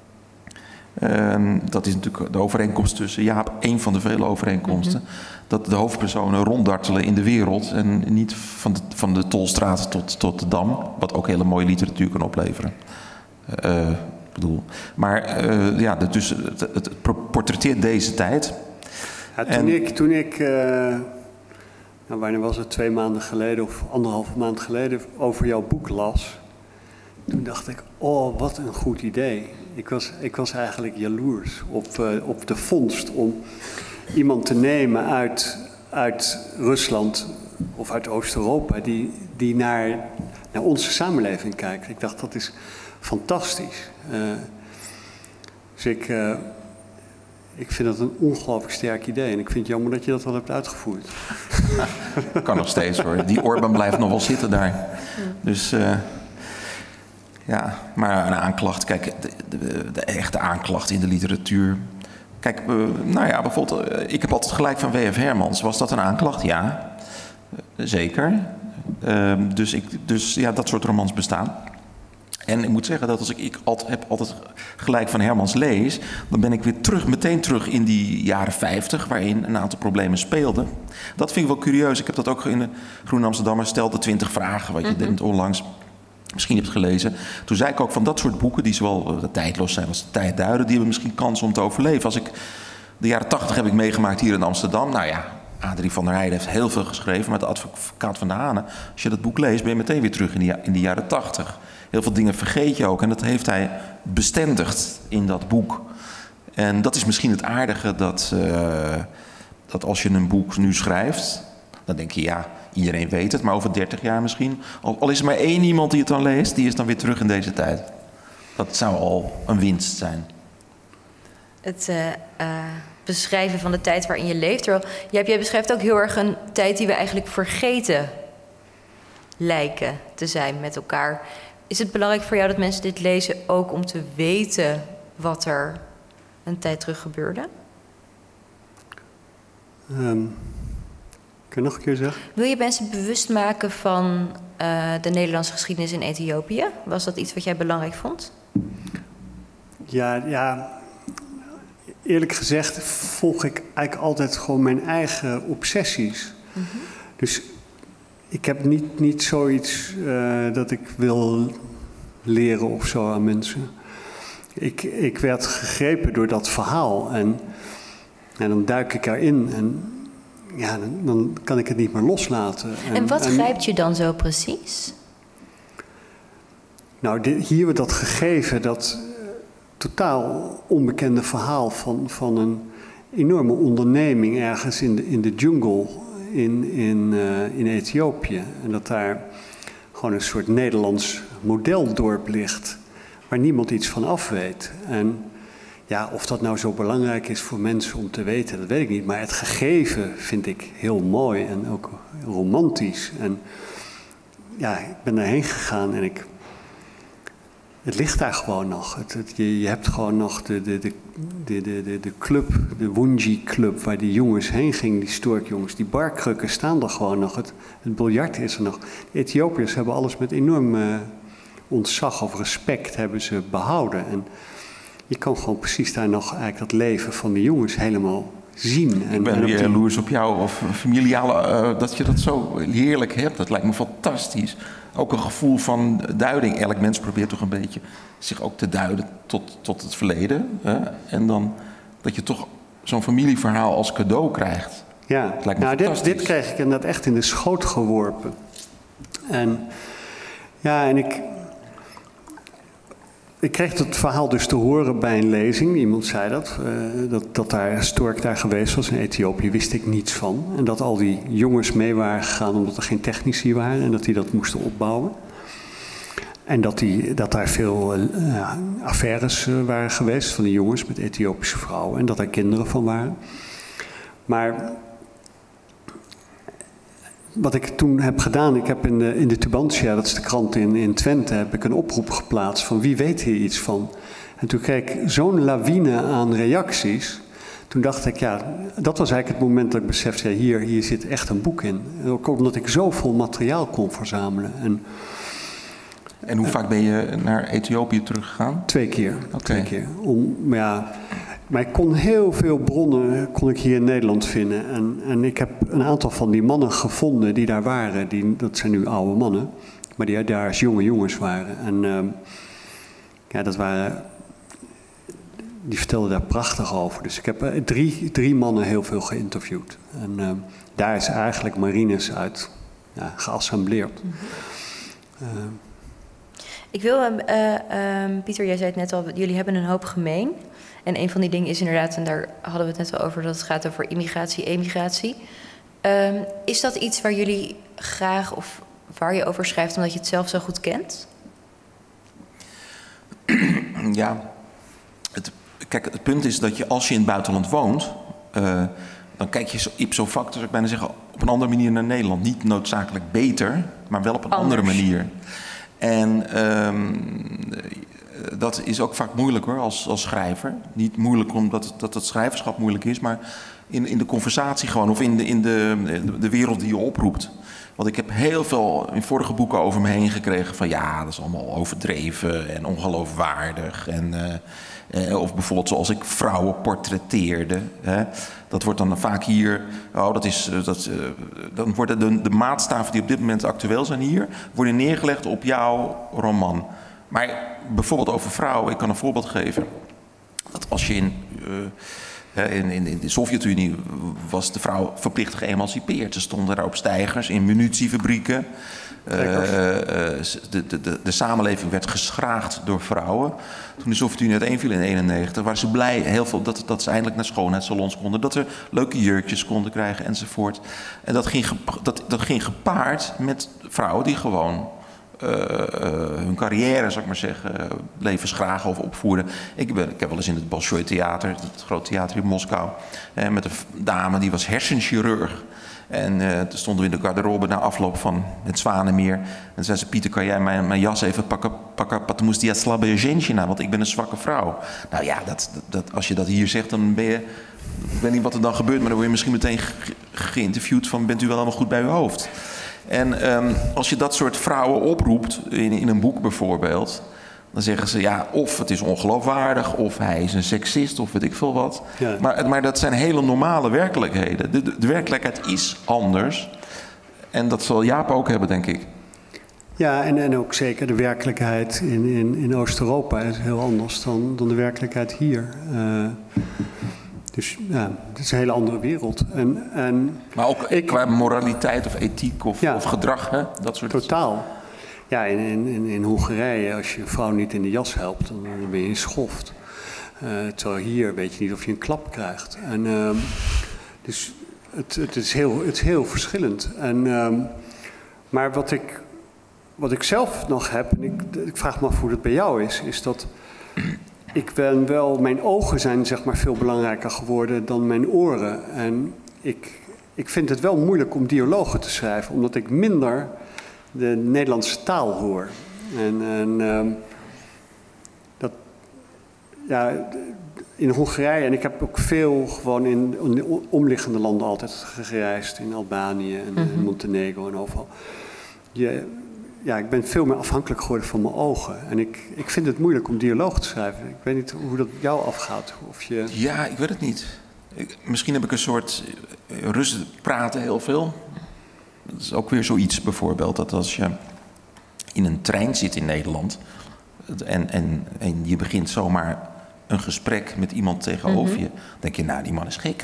B: uh, dat is natuurlijk de overeenkomst tussen Jaap, één van de vele overeenkomsten. Mm-hmm. Dat de hoofdpersonen ronddartelen in de wereld en niet van de, van de Tolstraat tot, tot de Dam, wat ook hele mooie literatuur kan opleveren. Uh, bedoel. Maar uh, ja, dus het, het portretteert deze tijd.
C: Ja, toen, en, ik, toen ik, uh, nou, wanneer was het, twee maanden geleden of anderhalve maand geleden over jouw boek las, toen dacht ik, oh, wat een goed idee. Ik was, ik was eigenlijk jaloers op, uh, op de vondst om iemand te nemen uit, uit Rusland of uit Oost-Europa die, die naar, naar onze samenleving kijkt. Ik dacht, dat is fantastisch. Uh, dus ik, uh, ik vind dat een ongelooflijk sterk idee. En ik vind het jammer dat je dat wel hebt uitgevoerd.
B: Kan nog steeds hoor. Die Orban blijft nog wel zitten daar. Dus uh, ja, maar een aanklacht. Kijk, de, de, de echte aanklacht in de literatuur. Kijk, uh, nou ja, bijvoorbeeld, uh, ik heb altijd gelijk van W F Hermans. Was dat een aanklacht? Ja, uh, zeker. Uh, dus, ik, dus ja, dat soort romans bestaan. En ik moet zeggen dat als ik, ik altijd, heb altijd gelijk van Hermans lees, dan ben ik weer terug, meteen terug in die jaren vijftig, waarin een aantal problemen speelden. Dat vind ik wel curieus. Ik heb dat ook in de Groene Amsterdammer, stelde twintig vragen, wat je mm-hmm. denkt onlangs misschien hebt gelezen. Toen zei ik ook van dat soort boeken, die zowel uh, tijdloos zijn als de tijd duiden, die hebben misschien kans om te overleven. Als ik, de jaren tachtig heb ik meegemaakt hier in Amsterdam. Nou ja, Adrie van der Heijden heeft heel veel geschreven, maar de Advocaat van de Hanen, als je dat boek leest, ben je meteen weer terug in de, in de jaren tachtig. Heel veel dingen vergeet je ook en dat heeft hij bestendigd in dat boek. En dat is misschien het aardige dat, uh, dat als je een boek nu schrijft, dan denk je ja, iedereen weet het, maar over dertig jaar misschien, al, al is er maar één iemand die het dan leest, die is dan weer terug in deze tijd. Dat zou al een winst zijn.
A: Het uh, uh, beschrijven van de tijd waarin je leeft. Terwijl, jij, jij beschrijft ook heel erg een tijd die we eigenlijk vergeten lijken te zijn met elkaar. Is het belangrijk voor jou dat mensen dit lezen ook om te weten wat er een tijd terug gebeurde?
C: Um, kun je nog een keer zeggen?
A: Wil je mensen bewust maken van uh, de Nederlandse geschiedenis in Ethiopië? Was dat iets wat jij belangrijk vond?
C: Ja, ja, eerlijk gezegd volg ik eigenlijk altijd gewoon mijn eigen obsessies. Mm-hmm. Dus ik heb niet, niet zoiets uh, dat ik wil leren of zo aan mensen. Ik, ik werd gegrepen door dat verhaal en, en dan duik ik erin en ja, dan, dan kan ik het niet meer loslaten.
A: En, en wat en, grijpt je dan zo precies?
C: Nou, dit, hier wordt dat gegeven, dat uh, totaal onbekende verhaal van, van een enorme onderneming ergens in de, in de jungle in, in, uh, in Ethiopië. En dat daar gewoon een soort Nederlands modeldorp ligt, waar niemand iets van af weet. En ja, of dat nou zo belangrijk is voor mensen om te weten, dat weet ik niet. Maar het gegeven vind ik heel mooi en ook romantisch. En ja, ik ben daarheen gegaan en ik... Het ligt daar gewoon nog. Het, het, je, je hebt gewoon nog de, de, de, de, de, de club, de Wunji Club, waar die jongens heen gingen, die storkjongens. Die barkrukken staan er gewoon nog. Het, het biljart is er nog. De Ethiopiërs hebben alles met enorm uh, ontzag of respect hebben ze behouden. En je kan gewoon precies daar nog eigenlijk dat leven van die jongens helemaal zien.
B: En, ik ben weer die... jaloers op jou of familiale, uh, dat je dat zo heerlijk hebt. Dat lijkt me fantastisch. Ook een gevoel van duiding. Elk mens probeert toch een beetje zich ook te duiden tot, tot het verleden. Hè? En dan dat je toch zo'n familieverhaal als cadeau krijgt.
C: Ja,
B: dat lijkt me
C: nou, dit, dit kreeg ik inderdaad echt in de schoot geworpen. En ja, en ik... Ik kreeg dat verhaal dus te horen bij een lezing. Iemand zei dat. Uh, dat, dat daar Stork daar geweest was in Ethiopië, wist ik niets van. En dat al die jongens mee waren gegaan omdat er geen technici waren. En dat die dat moesten opbouwen. En dat, die, dat daar veel uh, affaires uh, waren geweest van die jongens met Ethiopische vrouwen. En dat daar kinderen van waren. Maar... Wat ik toen heb gedaan, ik heb in de, in de Tubantia, dat is de krant in, in Twente, heb ik een oproep geplaatst van wie weet hier iets van. En toen kreeg ik zo'n lawine aan reacties. Toen dacht ik, ja, dat was eigenlijk het moment dat ik besefte, ja, hier, hier zit echt een boek in. En ook omdat ik zoveel materiaal kon verzamelen. En,
B: en hoe uh, vaak ben je naar Ethiopië teruggegaan?
C: Twee keer. Okay. Twee keer. Om, maar ja... Maar ik kon heel veel bronnen kon ik hier in Nederland vinden. En, en ik heb een aantal van die mannen gevonden die daar waren. Die, dat zijn nu oude mannen. Maar die daar als jonge jongens waren. En uh, ja, dat waren... Die vertelden daar prachtig over. Dus ik heb uh, drie, drie mannen heel veel geïnterviewd. En uh, daar is eigenlijk Marinus uit ja, geassembleerd. Mm-hmm. uh,
A: ik wil... Uh, uh, Pieter, jij zei het net al. Jullie hebben een hoop gemeen. En een van die dingen is inderdaad, en daar hadden we het net al over, dat het gaat over immigratie, emigratie. Um, is dat iets waar jullie graag of waar je over schrijft omdat je het zelf zo goed kent?
B: Ja, het, kijk, het punt is dat je als je in het buitenland woont, uh, dan kijk je ipso facto, zou ik bijna zeggen, op een andere manier naar Nederland. Niet noodzakelijk beter, maar wel op een Anders. andere manier. En... Um, dat is ook vaak moeilijk hoor, als, als schrijver. Niet moeilijk omdat het, dat het schrijverschap moeilijk is, maar in, in de conversatie gewoon, of in, de, in de, de wereld die je oproept. Want ik heb heel veel in vorige boeken over me heen gekregen van ja, dat is allemaal overdreven en ongeloofwaardig. En, uh, uh, of bijvoorbeeld zoals ik vrouwen portretteerde. Hè. Dat wordt dan vaak hier, oh, dat is, dat, uh, dan worden de, de maatstaven die op dit moment actueel zijn hier, worden neergelegd op jouw roman. Maar bijvoorbeeld over vrouwen, ik kan een voorbeeld geven. Dat als je in, uh, In, in, in de Sovjet-Unie was de vrouw verplicht geëmancipeerd. Ze stonden daar op steigers in munitiefabrieken. Uh, de, de, de, de samenleving werd geschraagd door vrouwen. Toen de Sovjet-Unie uiteenviel in negentien eenennegentig... waren ze blij heel veel dat, dat ze eindelijk naar schoonheidssalons konden. Dat ze leuke jurkjes konden krijgen enzovoort. En dat ging, dat, dat ging gepaard met vrouwen die gewoon... Uh, uh, hun carrière, zou ik maar zeggen, bleven schragen of opvoeren. Ik, ben, ik heb wel eens in het Bolshoi Theater, het grote theater in Moskou, eh, met een dame die was hersenchirurg. En uh, toen stonden we in de garderobe na afloop van het Zwanenmeer. En zei ze: Pieter, kan jij mijn, mijn jas even pakken? Pakken, потому что я слабая женщина, want ik ben een zwakke vrouw. Nou ja, dat, dat, als je dat hier zegt, dan ben je... Ik weet niet wat er dan gebeurt, maar dan word je misschien meteen ge geïnterviewd van: bent u wel allemaal goed bij uw hoofd? En um, als je dat soort vrouwen oproept, in, in een boek bijvoorbeeld... dan zeggen ze, ja, of het is ongeloofwaardig, of hij is een seksist, of weet ik veel wat. Ja. Maar, maar dat zijn hele normale werkelijkheden. De, de, de werkelijkheid is anders. En dat zal Jaap ook hebben, denk ik.
C: Ja, en, en ook zeker de werkelijkheid in, in, in Oost-Europa is heel anders dan, dan de werkelijkheid hier. Uh, Dus ja, het is een hele andere wereld. En, en
B: maar ook ik, qua moraliteit of ethiek of,
C: ja,
B: of gedrag, hè? Dat soort
C: totaal. Ja, in, in, in Hongarije, als je een vrouw niet in de jas helpt, dan ben je in schoft. Uh, terwijl hier weet je niet of je een klap krijgt. En, uh, dus het, het, is heel, het is heel verschillend. En, uh, maar wat ik, wat ik zelf nog heb, en ik, ik vraag me af hoe dat bij jou is, is dat... Ik ben wel, mijn ogen zijn zeg maar veel belangrijker geworden dan mijn oren. En ik, ik vind het wel moeilijk om dialogen te schrijven, omdat ik minder de Nederlandse taal hoor. En, en um, dat, ja, in Hongarije, en ik heb ook veel gewoon in, in omliggende landen altijd gereisd, in Albanië en, mm-hmm. en Montenegro en overal. Je, Ja, ik ben veel meer afhankelijk geworden van mijn ogen. En ik, ik vind het moeilijk om dialoog te schrijven. Ik weet niet hoe dat jou afgaat. Of je...
B: Ja, ik weet het niet. Ik, misschien heb ik een soort... Russen praten heel veel. Dat is ook weer zoiets bijvoorbeeld. Dat als je in een trein zit in Nederland... en, en, en je begint zomaar een gesprek met iemand tegenover mm-hmm. je... dan denk je, nou, die man is gek.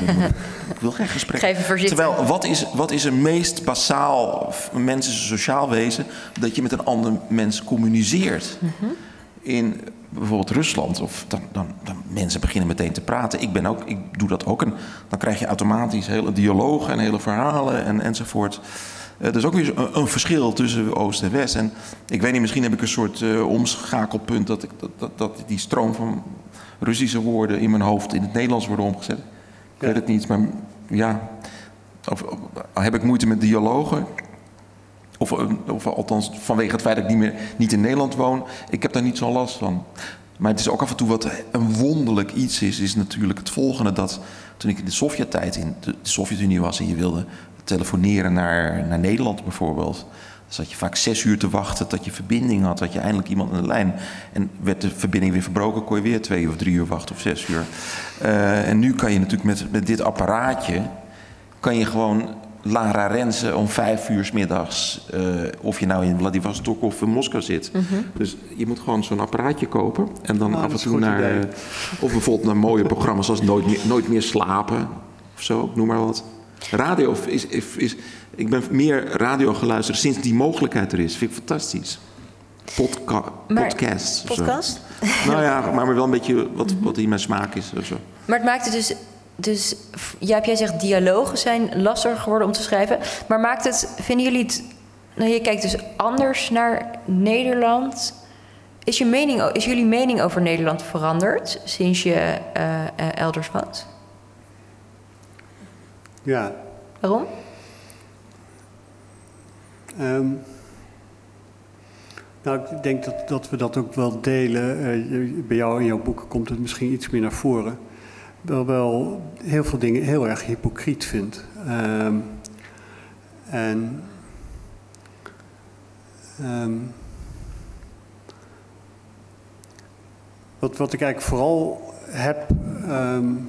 B: Ik wil geen gesprek. Terwijl, wat is, wat is het meest basaal, mensen sociaal wezen... dat je met een ander mens communiceert. Mm-hmm. In bijvoorbeeld Rusland, of dan, dan, dan mensen beginnen meteen te praten. Ik, ben ook, ik doe dat ook. En dan krijg je automatisch hele dialogen en hele verhalen en, enzovoort... Uh, er is ook weer een, een verschil tussen Oost en West. En ik weet niet, misschien heb ik een soort uh, omschakelpunt... Dat, ik, dat, dat, dat die stroom van Russische woorden in mijn hoofd in het Nederlands worden omgezet. Ik ja. weet het niet, maar ja... Of, of, heb ik moeite met dialogen? Of, of althans vanwege het feit dat ik niet meer niet in Nederland woon. Ik heb daar niet zo'n last van. Maar het is ook af en toe wat een wonderlijk iets is... is natuurlijk het volgende dat... toen ik in de Sovjet-tijd in de Sovjet-Unie was en je wilde... telefoneren naar, naar Nederland bijvoorbeeld. Dan zat je vaak zes uur te wachten tot je verbinding had. Had je eindelijk iemand aan de lijn. En werd de verbinding weer verbroken, kon je weer twee of drie uur wachten of zes uur. Uh, en nu kan je natuurlijk met, met dit apparaatje... kan je gewoon Lara Rensen om vijf uur 's middags... Uh, of je nou in Vladivostok of in Moskou zit. Mm-hmm. Dus je moet gewoon zo'n apparaatje kopen. En dan oh, af en toe naar... Uh, of bijvoorbeeld naar mooie programma's als Nooit meer, Nooit meer slapen. Of zo, noem maar wat. Radio is, is, is... Ik ben meer radio geluisterd sinds die mogelijkheid er is. Vind ik fantastisch. Podca podcast.
A: Podcast?
B: Nou ja, maar wel een beetje wat, wat in mijn smaak is. Zo.
A: Maar het maakt het dus... Dus ja, jij zegt dialogen zijn lastiger geworden om te schrijven. Maar maakt het... Vinden jullie het... Nou, je kijkt dus anders naar Nederland. Is, je mening, is jullie mening over Nederland veranderd sinds je uh, uh, elders woont?
C: Ja.
A: Waarom?
C: Um, nou, ik denk dat, dat we dat ook wel delen. Uh, bij jou in jouw boeken komt het misschien iets meer naar voren. Wel wel heel veel dingen heel erg hypocriet vind. Um, en... Um, wat, wat ik eigenlijk vooral heb... Um,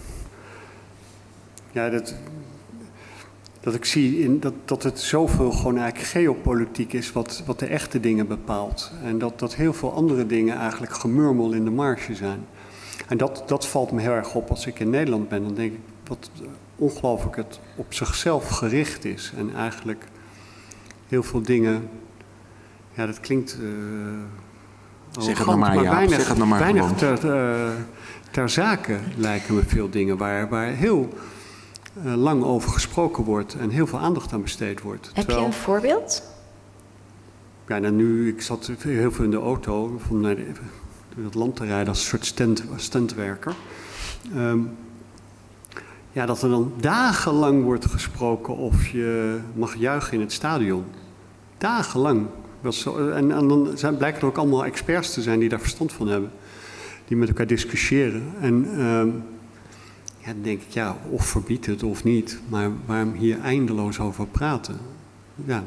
C: ja, dat... Dat ik zie in, dat, dat het zoveel gewoon eigenlijk geopolitiek is wat, wat de echte dingen bepaalt. En dat, dat heel veel andere dingen eigenlijk gemurmel in de marge zijn. En dat, dat valt me heel erg op als ik in Nederland ben. Dan denk ik wat ongelooflijk het op zichzelf gericht is. En eigenlijk heel veel dingen... Ja, dat klinkt... Uh,
B: zeg het nou maar, ja.
C: weinig,
B: zeg het nou maar
C: weinig ter, uh, ter zake lijken me veel dingen waar, waar heel uh, lang over gesproken wordt en heel veel aandacht aan besteed wordt.
A: Heb Terwijl, je een voorbeeld?
C: Ja, nou nu, ik zat heel veel in de auto om naar de, door het land te rijden als een soort stand, standwerker. Um, ja, dat er dan dagenlang wordt gesproken of je mag juichen in het stadion. Dagenlang. Zo, en, en dan zijn, blijken er ook allemaal experts te zijn die daar verstand van hebben. Die met elkaar discussiëren. En um, ja, dan denk ik, ja, of verbied het of niet. Maar waarom hier eindeloos over praten? Ja,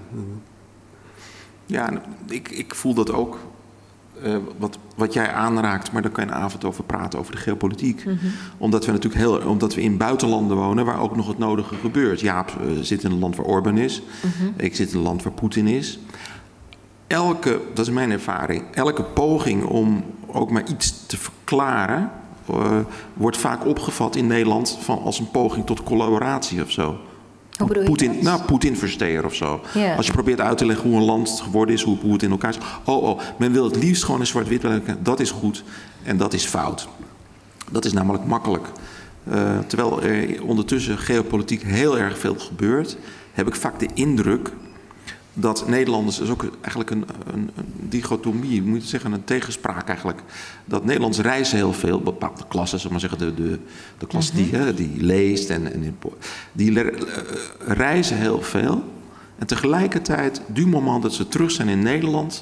B: ja ik, ik voel dat ook. Uh, wat, wat jij aanraakt, maar daar kan je een avond over praten, over de geopolitiek. Mm-hmm. Omdat we natuurlijk heel, omdat we in buitenlanden wonen waar ook nog het nodige gebeurt. Jaap uh, zit in een land waar Orbán is. Mm-hmm. Ik zit in een land waar Poetin is. Elke, dat is mijn ervaring, elke poging om ook maar iets te verklaren, uh, wordt vaak opgevat in Nederland van als een poging tot collaboratie of zo.
A: Hoe bedoel je
B: Poetin,
A: dat?
B: nou, Poetin-versteer of zo.
A: Yeah.
B: Als je probeert uit te leggen hoe een land geworden is, hoe, hoe het in elkaar is. Oh, oh, men wil het liefst gewoon een zwart-wit. Dat is goed en dat is fout. Dat is namelijk makkelijk. Uh, terwijl er ondertussen geopolitiek heel erg veel gebeurt, heb ik vaak de indruk dat Nederlanders, dat is ook eigenlijk een, een, een dichotomie, moet je zeggen, een tegenspraak eigenlijk. Dat Nederlanders reizen heel veel, bepaalde klassen, zeg maar zeggen, de, de, de klas mm-hmm. die, hè, die leest en, en die le, uh, reizen heel veel. En tegelijkertijd, du moment dat ze terug zijn in Nederland,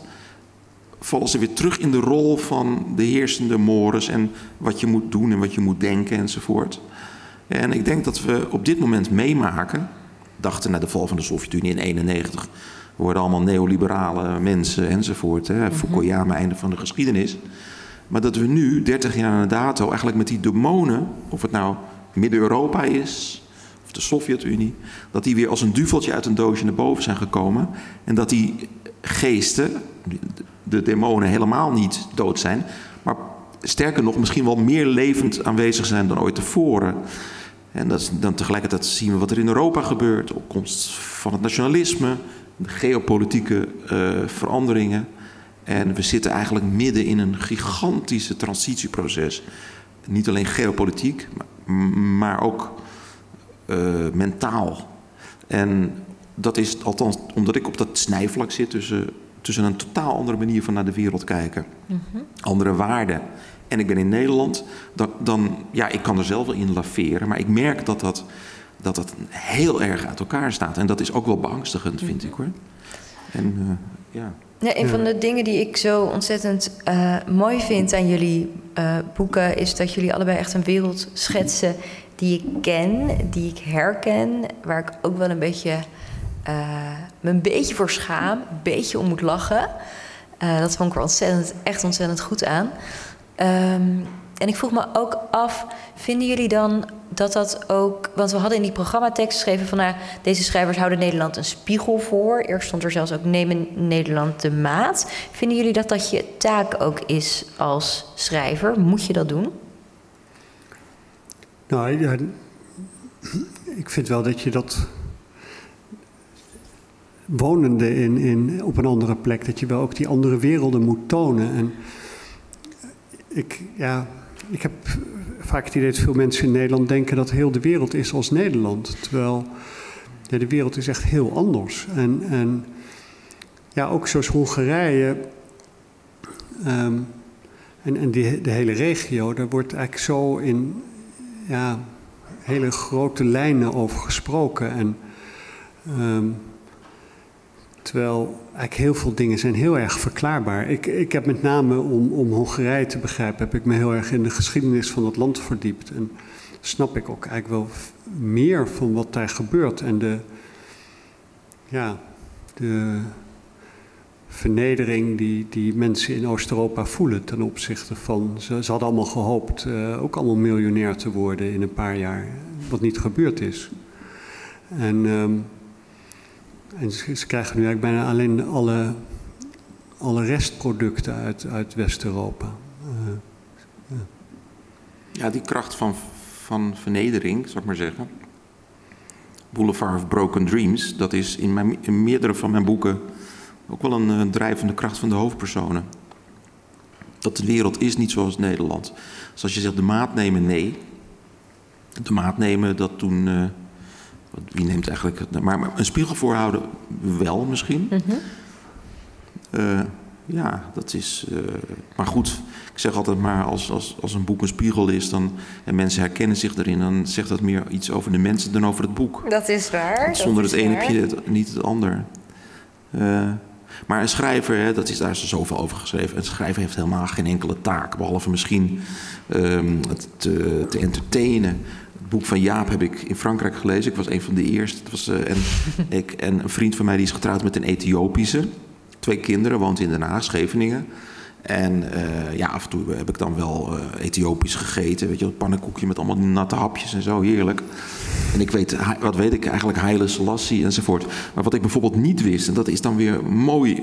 B: vallen ze weer terug in de rol van de heersende mores en wat je moet doen en wat je moet denken enzovoort. En ik denk dat we op dit moment meemaken, dachten na de val van de Sovjet-Unie in negentien eenennegentig, we worden allemaal neoliberale mensen enzovoort. Hè. Mm-hmm. Fukuyama, einde van de geschiedenis. Maar dat we nu, dertig jaar na de dato, eigenlijk met die demonen, of het nou Midden-Europa is, of de Sovjet-Unie, dat die weer als een duveltje uit een doosje naar boven zijn gekomen. En dat die geesten, de demonen, helemaal niet dood zijn, maar sterker nog, misschien wel meer levend aanwezig zijn dan ooit tevoren. En dat is, dan tegelijkertijd zien we wat er in Europa gebeurt, opkomst van het nationalisme, de geopolitieke uh, veranderingen. En we zitten eigenlijk midden in een gigantische transitieproces. Niet alleen geopolitiek, maar, maar ook uh, mentaal. En dat is althans omdat ik op dat snijvlak zit tussen, tussen een totaal andere manier van naar de wereld kijken. Mm-hmm. Andere waarden. En ik ben in Nederland, dan, dan, ja, ik kan er zelf wel in laveren, maar ik merk dat dat, dat dat heel erg uit elkaar staat. En dat is ook wel beangstigend, vind ik, hoor. En, uh, ja.
A: Ja, een van de dingen die ik zo ontzettend uh, mooi vind aan jullie uh, boeken is dat jullie allebei echt een wereld schetsen die ik ken, die ik herken, waar ik ook wel een beetje, uh, me een beetje voor schaam, een beetje om moet lachen. Uh, dat vond ik er ontzettend, echt ontzettend goed aan. Um, en ik vroeg me ook af, vinden jullie dan dat dat ook... Want we hadden in die programmatekst geschreven van... Nou, deze schrijvers houden Nederland een spiegel voor. Eerst stond er zelfs ook nemen Nederland de maat. Vinden jullie dat dat je taak ook is als schrijver? Moet je dat doen?
C: Nou, ja, ik vind wel dat je dat... wonende in, in, op een andere plek... dat je wel ook die andere werelden moet tonen. En ik, ja... Ik heb vaak het idee dat veel mensen in Nederland denken dat heel de wereld is als Nederland. Terwijl ja, de wereld is echt heel anders. En, en ja, ook zoals Hongarije um, en, en die, de hele regio, daar wordt eigenlijk zo in ja, hele grote lijnen over gesproken. En, um, terwijl eigenlijk heel veel dingen zijn heel erg verklaarbaar. Ik, ik heb met name, om, om Hongarije te begrijpen... heb ik me heel erg in de geschiedenis van het land verdiept. En snap ik ook eigenlijk wel meer van wat daar gebeurt. En de, ja, de vernedering die, die mensen in Oost-Europa voelen... ten opzichte van... Ze, ze hadden allemaal gehoopt uh, ook allemaal miljonair te worden in een paar jaar. Wat niet gebeurd is. En... Um, En ze, ze krijgen nu eigenlijk bijna alleen alle, alle restproducten uit, uit West-Europa. Uh, ja.
B: Ja, die kracht van, van vernedering, zal ik maar zeggen. Boulevard of Broken Dreams, dat is in, mijn, in meerdere van mijn boeken ook wel een, een drijvende kracht van de hoofdpersonen. Dat de wereld is niet zoals Nederland. Dus als je zegt de maat nemen, nee. De maat nemen, dat doen... Uh, wie neemt eigenlijk... Maar, maar een spiegel voorhouden wel misschien. Mm-hmm. Uh, ja, dat is... Uh, maar goed, ik zeg altijd maar als, als, als een boek een spiegel is... Dan, en mensen herkennen zich erin... dan zegt dat meer iets over de mensen dan over het boek.
A: Dat is waar.
B: Want zonder
A: dat
B: het
A: is
B: een
A: waar.
B: heb je het, niet het ander. Uh, maar een schrijver, hè, dat is, daar is er zoveel over geschreven. Een schrijver heeft helemaal geen enkele taak. Behalve misschien um, het te, te entertainen. Het boek van Jaap heb ik in Frankrijk gelezen. Ik was een van de eerste. Het was, uh, en, ik, en een vriend van mij die is getrouwd met een Ethiopische. Twee kinderen, woont in Den Haag, Scheveningen. En uh, ja, af en toe heb ik dan wel uh, Ethiopisch gegeten. Weet je, een pannenkoekje met allemaal natte hapjes en zo, heerlijk. En ik weet, wat weet ik eigenlijk, Haile Selassie enzovoort. Maar wat ik bijvoorbeeld niet wist, en dat is dan weer mooi...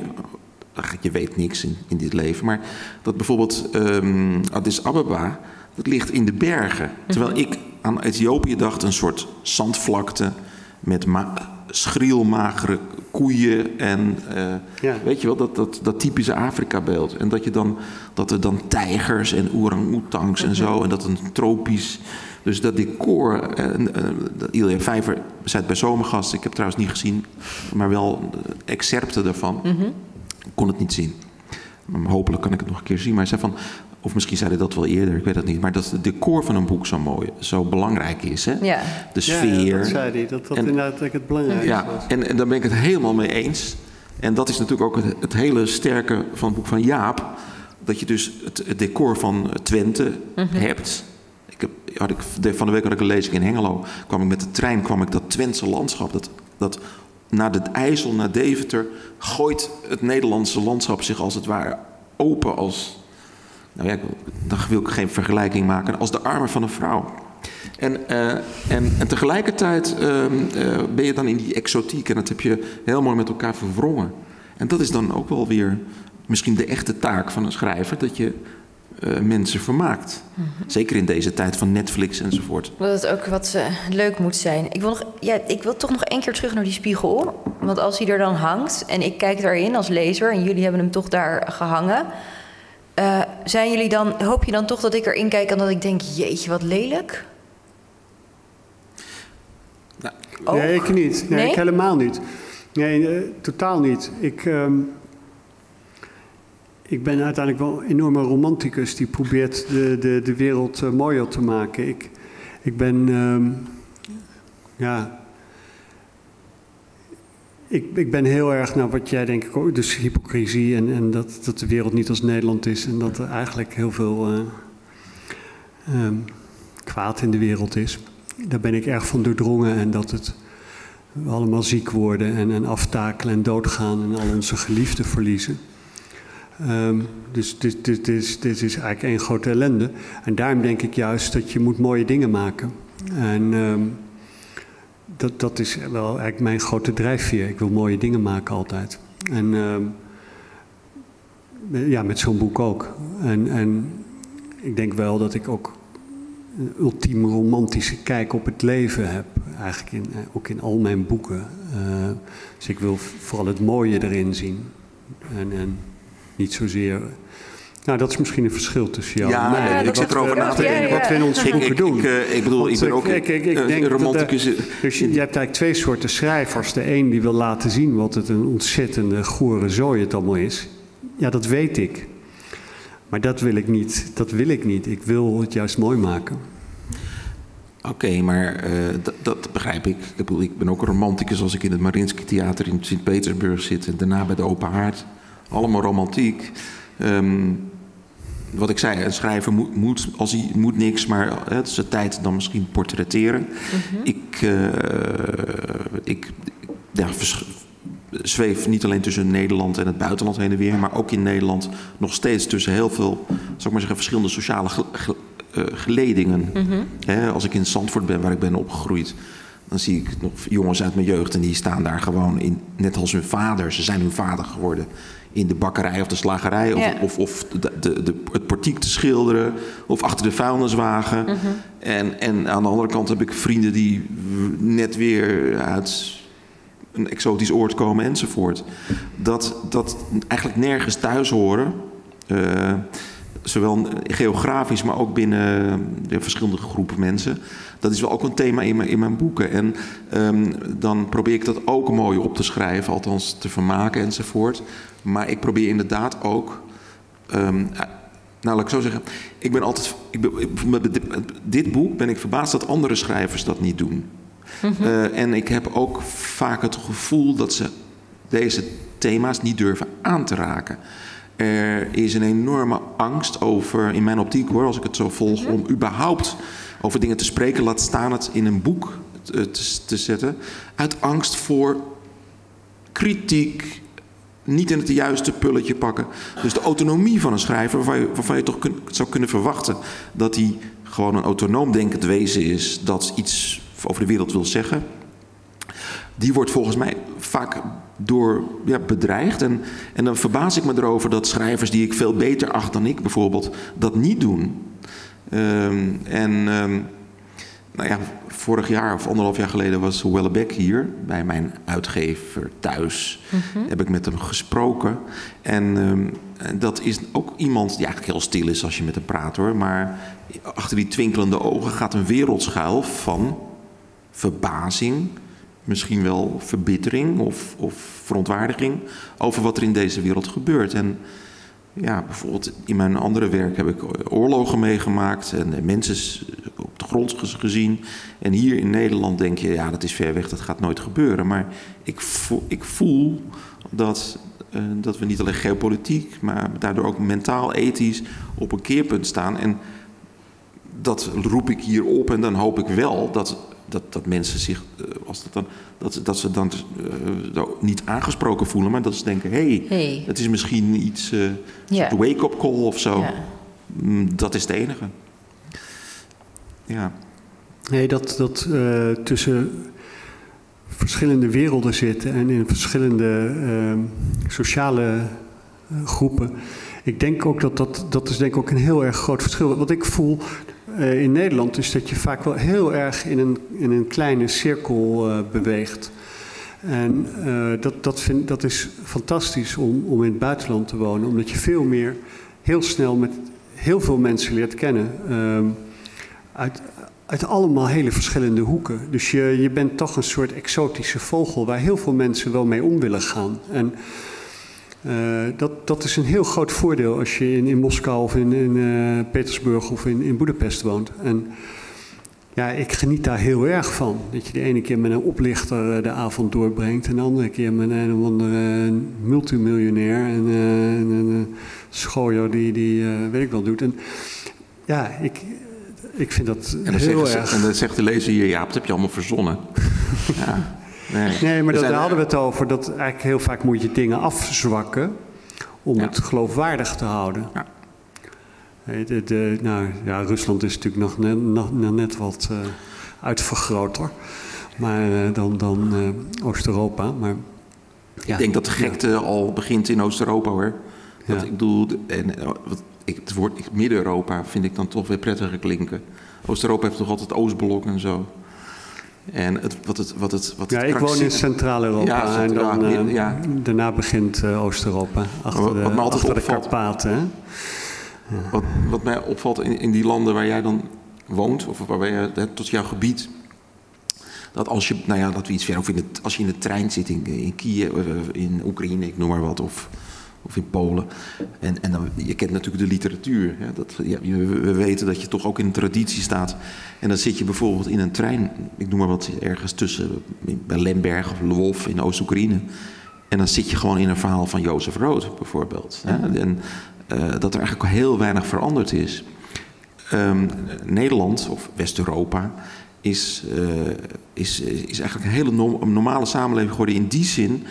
B: Je weet niks in, in dit leven, maar dat bijvoorbeeld um, Addis Ababa, dat ligt in de bergen. Terwijl ik aan Ethiopië dacht, een soort zandvlakte met ma- schrielmagere koeien en uh, ja. weet je wel, dat, dat, dat typische Afrika-beeld. En dat je dan, dat er dan tijgers en orang-oetangs mm-hmm. en zo, en dat een tropisch... Dus dat decor, uh, uh, Ilja Vijver zei het bij Zomergast, ik heb het trouwens niet gezien, maar wel excerpten daarvan. Mm-hmm. Ik kon het niet zien. Maar hopelijk kan ik het nog een keer zien. Maar hij zei van, of misschien zei hij dat wel eerder, ik weet het niet. Maar dat het decor van een boek zo mooi, zo belangrijk is. Hè?
A: Ja.
B: De sfeer.
C: Ja, dat zei hij, dat dat en, inderdaad het belangrijkste
B: ja, was. En, en daar ben ik het helemaal mee eens. En dat is natuurlijk ook het, het hele sterke van het boek van Jaap. Dat je dus het, het decor van Twente mm-hmm. hebt. Ik heb, had ik, van de week had ik een lezing in Hengelo. Kwam ik met de trein, kwam ik dat Twentse landschap, dat... dat naar de IJssel, naar Deventer, gooit het Nederlandse landschap zich als het ware open als... Nou ja, dan wil ik geen vergelijking maken, als de armen van een vrouw. En, uh, en, en tegelijkertijd uh, uh, ben je dan in die exotiek en dat heb je heel mooi met elkaar verwrongen. En dat is dan ook wel weer misschien de echte taak van een schrijver, dat je uh, mensen vermaakt. Mm-hmm. Zeker in deze tijd van Netflix enzovoort.
A: Dat het ook wat uh, leuk moet zijn. Ik wil, nog, ja, ik wil toch nog één keer terug naar die spiegel. Want als hij er dan hangt en ik kijk daarin als lezer... en jullie hebben hem toch daar gehangen... Uh, zijn jullie dan, hoop je dan toch dat ik erin kijk en dat ik denk... jeetje, wat lelijk?
C: Nou, nee, ik niet. Nee, nee? Ik helemaal niet. Nee, uh, totaal niet. Ik... Um... Ik ben uiteindelijk wel een enorme romanticus die probeert de, de, de wereld uh, mooier te maken. Ik, ik ben, um, ja, ik, ik ben heel erg, nou wat jij denk ik ook, dus hypocrisie en, en dat, dat de wereld niet als Nederland is. En dat er eigenlijk heel veel uh, um, kwaad in de wereld is. Daar ben ik erg van doordrongen en dat het we allemaal ziek worden en, en aftakelen en doodgaan en al onze geliefden verliezen. Um, dus dit, dit, dit, dit is eigenlijk één grote ellende. En daarom denk ik juist dat je moet mooie dingen maken. En um, dat, dat is wel eigenlijk mijn grote drijfveer. Ik wil mooie dingen maken altijd. En um, ja, met zo'n boek ook. En, en ik denk wel dat ik ook een ultiem romantische kijk op het leven heb. Eigenlijk in, ook in al mijn boeken. Uh, dus ik wil vooral het mooie erin zien. En... en niet zozeer... Nou, dat is misschien een verschil tussen jou
B: ja,
C: en mij.
B: Ja, ik zit erover na te denken.
C: Wat we in ons boeken doen.
B: Ik, ik, ik bedoel, Want, ik ben ook
C: ik, ik, ik uh, denk
B: romanticus.
C: Dat, uh, dus je, je hebt eigenlijk twee soorten schrijvers. De een die wil laten zien wat het een ontzettende gore zooi het allemaal is. Ja, dat weet ik. Maar dat wil ik niet. Dat wil ik niet. Ik wil het juist mooi maken.
B: Oké, okay, maar uh, d- dat begrijp ik. Ik, bedoel, ik ben ook een romanticus als ik in het Mariinsky Theater in Sint-Petersburg zit en daarna bij de Open Haard. Allemaal romantiek. Um, wat ik zei, een schrijver moet, moet, als hij moet niks, maar het is de tijd dan misschien portretteren. Mm-hmm. Ik, uh, ik ja, vers, zweef niet alleen tussen Nederland en het buitenland heen en weer, maar ook in Nederland nog steeds tussen heel veel, zal ik maar zeggen, verschillende sociale ge, ge, uh, geledingen. Mm-hmm. He, als ik in Zandvoort ben, waar ik ben opgegroeid, Dan zie ik nog jongens uit mijn jeugd en die staan daar gewoon in, net als hun vader. Ze zijn hun vader geworden in de bakkerij of de slagerij. Of,
A: Ja.
B: of, of de, de, de, het portiek te schilderen. Of achter de vuilniswagen. Mm-hmm. en, en aan de andere kant heb ik vrienden die net weer uit een exotisch oord komen enzovoort. Dat, dat eigenlijk nergens thuis horen. Uh, zowel geografisch, maar ook binnen de verschillende groepen mensen. Dat is wel ook een thema in mijn, in mijn boeken. En um, dan probeer ik dat ook mooi op te schrijven, althans te vermaken enzovoort. Maar ik probeer inderdaad ook... Um, nou, laat ik zo zeggen. Ik ben altijd... Ik ben, met dit, dit boek ben ik verbaasd dat andere schrijvers dat niet doen. Mm-hmm. Uh, en ik heb ook vaak het gevoel dat ze deze thema's niet durven aan te raken. Er is een enorme angst over, in mijn optiek hoor, als ik het zo volg, om überhaupt over dingen te spreken, laat staan het in een boek te, te, te zetten, uit angst voor kritiek, niet in het juiste pulletje pakken. Dus de autonomie van een schrijver, waarvan je, waarvan je toch kun, zou kunnen verwachten dat hij gewoon een autonoom denkend wezen is, dat iets over de wereld wil zeggen, die wordt volgens mij vaak door ja, bedreigd. En, en dan verbaas ik me erover dat schrijvers die ik veel beter acht dan ik bijvoorbeeld, dat niet doen. Um, en um, nou ja, vorig jaar of anderhalf jaar geleden was Houellebecq hier bij mijn uitgever thuis. Mm-hmm. Heb ik met hem gesproken. En um, dat is ook iemand die eigenlijk heel stil is als je met hem praat hoor. Maar achter die twinkelende ogen gaat een wereld schuil van verbazing, misschien wel verbittering of, of verontwaardiging over wat er in deze wereld gebeurt. En ja, bijvoorbeeld in mijn andere werk heb ik oorlogen meegemaakt en mensen op de grond gezien. En hier in Nederland denk je, ja, dat is ver weg, dat gaat nooit gebeuren. Maar ik voel, ik voel dat, uh, dat we niet alleen geopolitiek, maar daardoor ook mentaal, ethisch op een keerpunt staan. En dat roep ik hier op en dan hoop ik wel dat... Dat, dat mensen zich, als dat, dan, dat, dat ze dan uh, niet aangesproken voelen, maar dat ze denken, hé, hey, hey. het is misschien iets, uh, ja. een wake-up call of zo. Ja. Mm, dat is het enige. Ja.
C: Nee, dat, dat uh, tussen verschillende werelden zitten en in verschillende uh, sociale uh, groepen. Ik denk ook dat dat, dat is denk ik ook een heel erg groot verschil. Wat ik voel uh, in Nederland is dat je vaak wel heel erg in een, in een kleine cirkel uh, beweegt. En uh, dat, dat, vind, dat is fantastisch om, om in het buitenland te wonen. Omdat je veel meer, heel snel met heel veel mensen leert kennen. Uh, uit, uit allemaal hele verschillende hoeken. Dus je, je bent toch een soort exotische vogel waar heel veel mensen wel mee om willen gaan. En Uh, dat, dat is een heel groot voordeel als je in, in Moskou of in, in uh, Petersburg of in, in Boedapest woont. En ja, ik geniet daar heel erg van. Dat je de ene keer met een oplichter uh, de avond doorbrengt en de andere keer met een of andere uh, multimiljonair en uh, een, een schooier die, die uh, weet ik wel doet. En ja, ik, ik vind dat
B: en
C: heel
B: ze,
C: erg.
B: En dan zegt de lezer hier, ja, dat heb je allemaal verzonnen. Ja.
C: Nee, nee, maar dat, daar hadden we het over. Dat eigenlijk heel vaak moet je dingen afzwakken om ja. het geloofwaardig te houden. Ja. De, de, nou, ja, Rusland is natuurlijk nog net, nog, net wat uh, uitvergroter maar, uh, dan, dan uh, Oost-Europa. Maar,
B: ja. Ik denk dat de gekte ja. al begint in Oost-Europa hoor. Ja. Dat, ik bedoel, en, wat, ik, het woord Midden-Europa vind ik dan toch weer prettiger klinken. Oost-Europa heeft toch altijd Oostblok en zo. En het, wat het, wat het, wat
C: ja,
B: het
C: ik woon in Centraal-Europa ja, en dan, uh, ja. daarna begint uh, Oost-Europa, achter, wat, wat de, achter de Karpaten. Hè?
B: Ja. Wat, wat mij opvalt in, in die landen waar jij dan woont, of waar je, tot jouw gebied, dat als je, nou ja, dat we iets verder, of in het, als je in de trein zit in, in Kiev, in Oekraïne, ik noem maar wat, of, of in Polen, en, en dan, je kent natuurlijk de literatuur, hè, dat, ja, we weten dat je toch ook in een traditie staat, en dan zit je bijvoorbeeld in een trein, ik noem maar wat, ergens tussen, bij Lemberg of Lwów in Oost-Oekraïne, en dan zit je gewoon in een verhaal van Jozef Rood, bijvoorbeeld. Hè, en uh, dat er eigenlijk heel weinig veranderd is. Um, Nederland, of West-Europa, is, uh, is, is eigenlijk een hele no- normale samenleving geworden in die zin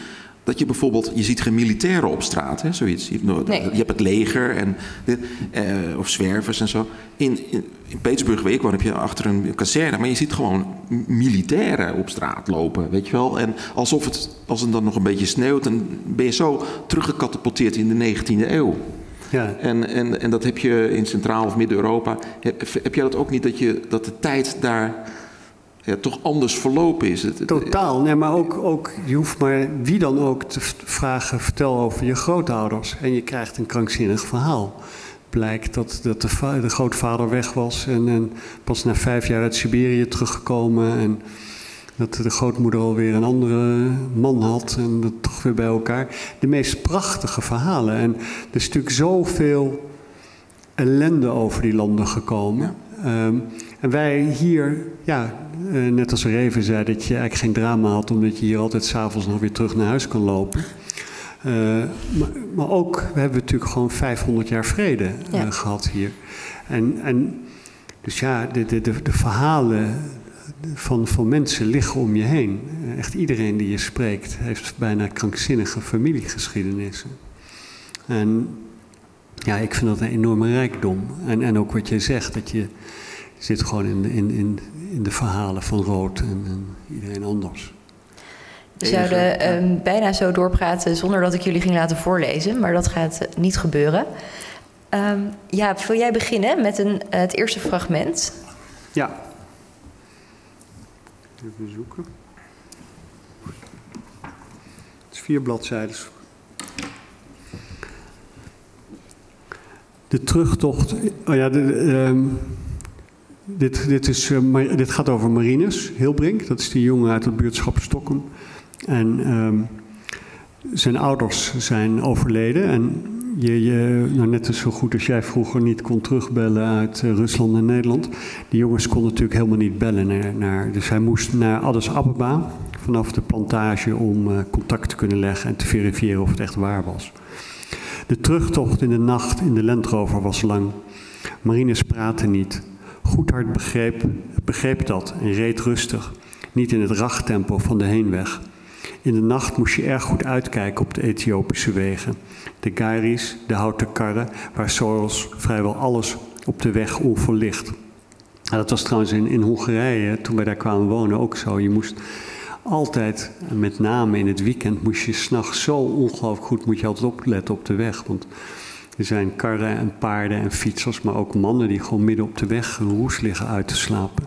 B: dat je bijvoorbeeld, je ziet geen militairen op straat, hè, zoiets. Je hebt,
A: nee.
B: je hebt het leger en dit, eh, of zwervers en zo. In, in, in Petersburg, weet ik wel, heb je achter een kazerne, maar je ziet gewoon militairen op straat lopen, weet je wel. En alsof het, als het dan nog een beetje sneeuwt, dan ben je zo teruggecatapulteerd in de negentiende eeuw.
C: Ja.
B: En, en, en dat heb je in Centraal- of Midden-Europa. Heb, heb jij dat ook niet, dat, je, dat de tijd daar ja, toch anders verlopen is? Het,
C: Totaal. Nee, maar ook, ook, je hoeft maar wie dan ook te vragen, vertel over je grootouders. En je krijgt een krankzinnig verhaal. Blijkt dat, dat de, va- de grootvader weg was en, en pas na vijf jaar uit Siberië teruggekomen. En dat de grootmoeder alweer een andere man had en dat toch weer bij elkaar. De meest prachtige verhalen. En er is natuurlijk zoveel ellende over die landen gekomen. Ja. Um, en wij hier, ja, uh, net als Reven zei, dat je eigenlijk geen drama had, omdat je hier altijd 's avonds nog weer terug naar huis kan lopen. Uh, maar, maar ook, we hebben natuurlijk gewoon vijfhonderd jaar vrede uh, ja. gehad hier. En, en dus ja, de, de, de, de verhalen van, van mensen liggen om je heen. Echt iedereen die je spreekt heeft bijna krankzinnige familiegeschiedenissen. En ja, ik vind dat een enorme rijkdom. En, en ook wat jij zegt, dat je zit gewoon in, in, in, in de verhalen van Rood en, en iedereen anders.
A: We zouden um, bijna zo doorpraten zonder dat ik jullie ging laten voorlezen, maar dat gaat uh, niet gebeuren. Um, ja, wil jij beginnen met een, uh, het eerste fragment?
C: Ja. Even zoeken. Het is vier bladzijden. De terugtocht. Oh ja, de, um, dit, dit, is, uh, dit gaat over Marinus Hilbrink. Dat is die jongen uit het buurtschap Stockholm. En um, zijn ouders zijn overleden. En je, je, nou net zo goed als jij vroeger niet kon terugbellen uit uh, Rusland en Nederland. Die jongens konden natuurlijk helemaal niet bellen. Naar, naar, dus hij moest naar Addis Ababa vanaf de plantage om uh, contact te kunnen leggen en te verifiëren of het echt waar was. De terugtocht in de nacht in de Land Rover was lang. Marinus praatte niet. Goedhart begreep, begreep dat en reed rustig. Niet in het rachttempo van de heenweg. In de nacht moest je erg goed uitkijken op de Ethiopische wegen. De gairis, de houten karren, waar zoals vrijwel alles op de weg onverlicht. En dat was trouwens in, in Hongarije, toen wij daar kwamen wonen, ook zo. Je moest altijd, met name in het weekend, moest je 's nachts zo ongelooflijk goed moet je altijd opletten op de weg. Want er zijn karren en paarden en fietsers, maar ook mannen die gewoon midden op de weg een roes liggen uit te slapen.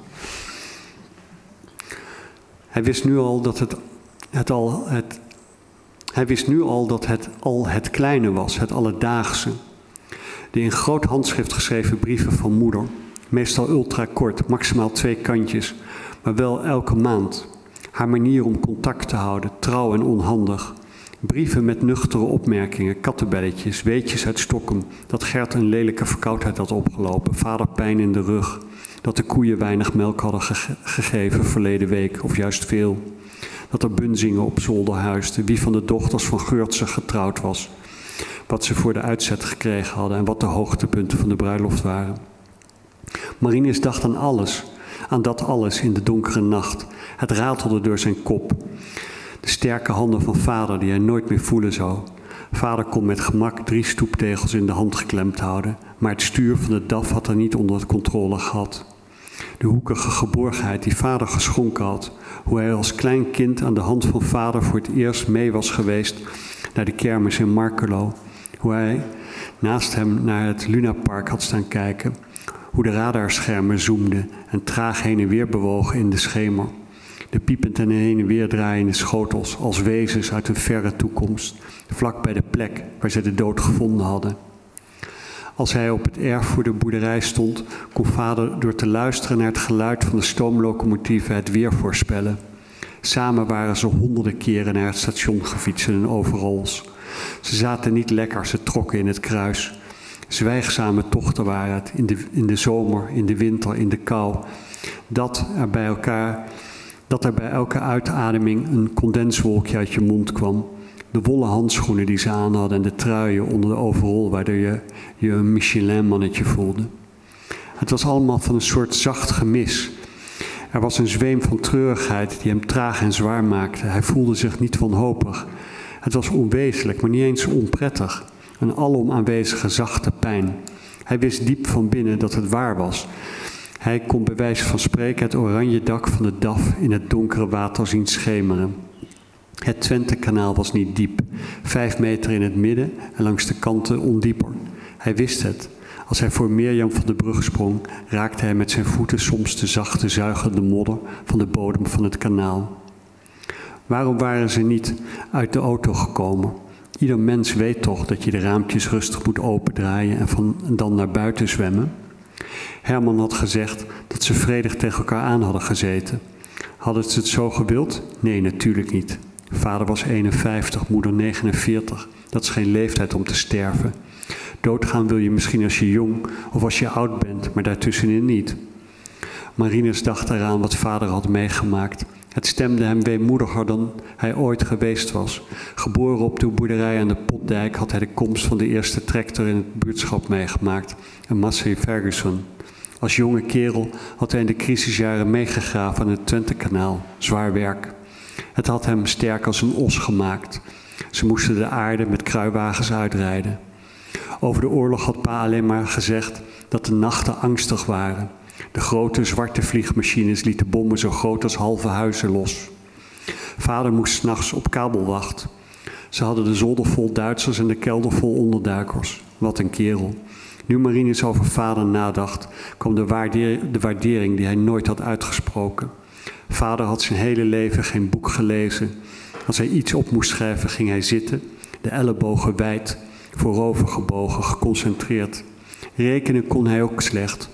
C: Hij wist nu al dat het, het al het, hij wist nu al dat het al het kleine was, het alledaagse. De in groot handschrift geschreven brieven van moeder, meestal ultra kort, maximaal twee kantjes, maar wel elke maand. Haar manier om contact te houden, trouw en onhandig. Brieven met nuchtere opmerkingen, kattenbelletjes, weetjes uit Stockholm, dat Gert een lelijke verkoudheid had opgelopen, vader pijn in de rug, dat de koeien weinig melk hadden ge- gegeven verleden week, of juist veel. Dat er bunzingen op zolder huisden, wie van de dochters van Geurtsen getrouwd was, wat ze voor de uitzet gekregen hadden en wat de hoogtepunten van de bruiloft waren. Marinus dacht aan alles, aan dat alles in de donkere nacht. Het ratelde door zijn kop. De sterke handen van vader die hij nooit meer voelen zou. Vader kon met gemak drie stoeptegels in de hand geklemd houden, maar het stuur van de D A F had hij niet onder controle gehad. De hoekige geborgenheid die vader geschonken had, hoe hij als klein kind aan de hand van vader voor het eerst mee was geweest naar de kermis in Markelo, hoe hij naast hem naar het Lunapark had staan kijken, hoe de radarschermen zoomden en traag heen en weer bewogen in de schemer. De piepend en heen en weer draaiende schotels als wezens uit een verre toekomst, vlak bij de plek waar zij de dood gevonden hadden. Als hij op het erf voor de boerderij stond, kon vader door te luisteren naar het geluid van de stoomlocomotieven het weer voorspellen. Samen waren ze honderden keren naar het station gefietst in overalls. Ze zaten niet lekker, ze trokken in het kruis. Zwijgzame tochten waren het, in de, in de zomer, in de winter, in de kou. Dat er bij elkaar, dat er bij elke uitademing een condenswolkje uit je mond kwam. De wollen handschoenen die ze aan hadden en de truien onder de overall, waardoor je je een Michelin-mannetje voelde. Het was allemaal van een soort zacht gemis. Er was een zweem van treurigheid die hem traag en zwaar maakte. Hij voelde zich niet wanhopig. Het was onwezenlijk, maar niet eens onprettig. Een alom aanwezige zachte pijn. Hij wist diep van binnen dat het waar was. Hij kon bij wijze van spreken het oranje dak van de D A F in het donkere water zien schemeren. Het Twentekanaal was niet diep, vijf meter in het midden en langs de kanten ondieper. Hij wist het. Als hij voor Mirjam van de brug sprong, raakte hij met zijn voeten soms de zachte, zuigende modder van de bodem van het kanaal. Waarom waren ze niet uit de auto gekomen? Ieder mens weet toch dat je de raampjes rustig moet opendraaien en, van, en dan naar buiten zwemmen? Herman had gezegd dat ze vredig tegen elkaar aan hadden gezeten. Hadden ze het zo gewild? Nee, natuurlijk niet. Vader was eenenvijftig, moeder negenenveertig. Dat is geen leeftijd om te sterven. Doodgaan wil je misschien als je jong of als je oud bent, maar daartussenin niet. Marinus dacht eraan wat vader had meegemaakt. Het stemde hem weemoediger dan hij ooit geweest was. Geboren op de boerderij aan de Potdijk had hij de komst van de eerste tractor in het buurtschap meegemaakt, een Massey Ferguson. Als jonge kerel had hij in de crisisjaren meegegraven aan het Twentekanaal, zwaar werk. Het had hem sterk als een os gemaakt. Ze moesten de aarde met kruiwagens uitrijden. Over de oorlog had pa alleen maar gezegd dat de nachten angstig waren. De grote zwarte vliegmachines lieten bommen zo groot als halve huizen los. Vader moest 's nachts op kabelwacht. Ze hadden de zolder vol Duitsers en de kelder vol onderduikers. Wat een kerel. Nu Marinus over vader nadacht, kwam de, waardeer, de waardering die hij nooit had uitgesproken. Vader had zijn hele leven geen boek gelezen. Als hij iets op moest schrijven, ging hij zitten, de ellebogen wijd, voorover gebogen, geconcentreerd. Rekenen kon hij ook slecht.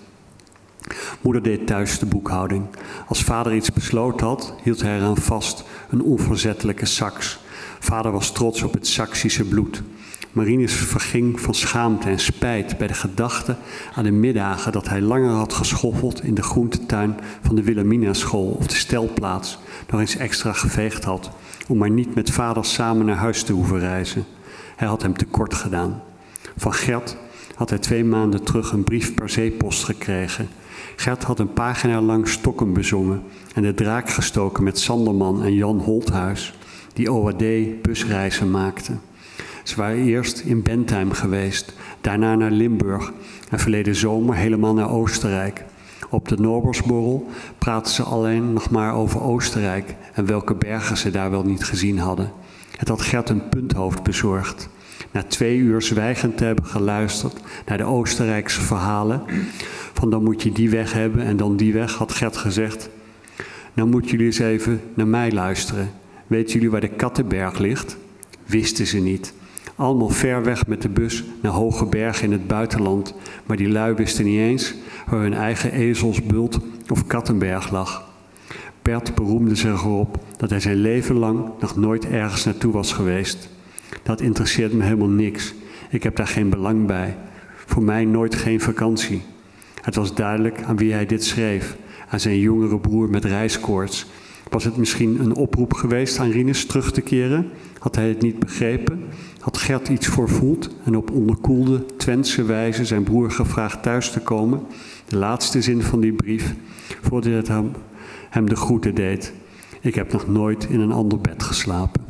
C: Moeder deed thuis de boekhouding. Als vader iets besloten had, hield hij eraan vast, een onverzettelijke Saks. Vader was trots op het Saksische bloed. Marinus verging van schaamte en spijt bij de gedachte aan de middagen dat hij langer had geschoffeld in de groentetuin van de Wilhelminaschool of de stelplaats, nog eens extra geveegd had, om maar niet met vader samen naar huis te hoeven reizen. Hij had hem tekort gedaan. Van Gert had hij twee maanden terug een brief per zeepost gekregen. Gert had een pagina lang Stokken bezongen en de draak gestoken met Sanderman en Jan Holthuis, die O A D-busreizen maakten. Ze waren eerst in Bentheim geweest, daarna naar Limburg en verleden zomer helemaal naar Oostenrijk. Op de Norbersborrel praten ze alleen nog maar over Oostenrijk en welke bergen ze daar wel niet gezien hadden. Het had Gert een punthoofd bezorgd. Na twee uur zwijgend te hebben geluisterd naar de Oostenrijkse verhalen, van dan moet je die weg hebben en dan die weg, had Gert gezegd. Nou moeten jullie eens even naar mij luisteren. Weten jullie waar de Kattenberg ligt? Wisten ze niet. Allemaal ver weg met de bus naar hoge bergen in het buitenland, maar die lui wisten niet eens waar hun eigen ezelsbult of Kattenberg lag. Bert beroemde zich erop dat hij zijn leven lang nog nooit ergens naartoe was geweest. Dat interesseert me helemaal niks. Ik heb daar geen belang bij. Voor mij nooit geen vakantie. Het was duidelijk aan wie hij dit schreef. Aan zijn jongere broer met reiskoorts. Was het misschien een oproep geweest aan Rinus terug te keren? Had hij het niet begrepen? Had Gert iets voorvoeld en op onderkoelde Twentse wijze zijn broer gevraagd thuis te komen? De laatste zin van die brief, voordat het hem, hem de groeten deed. Ik heb nog nooit in een ander bed geslapen.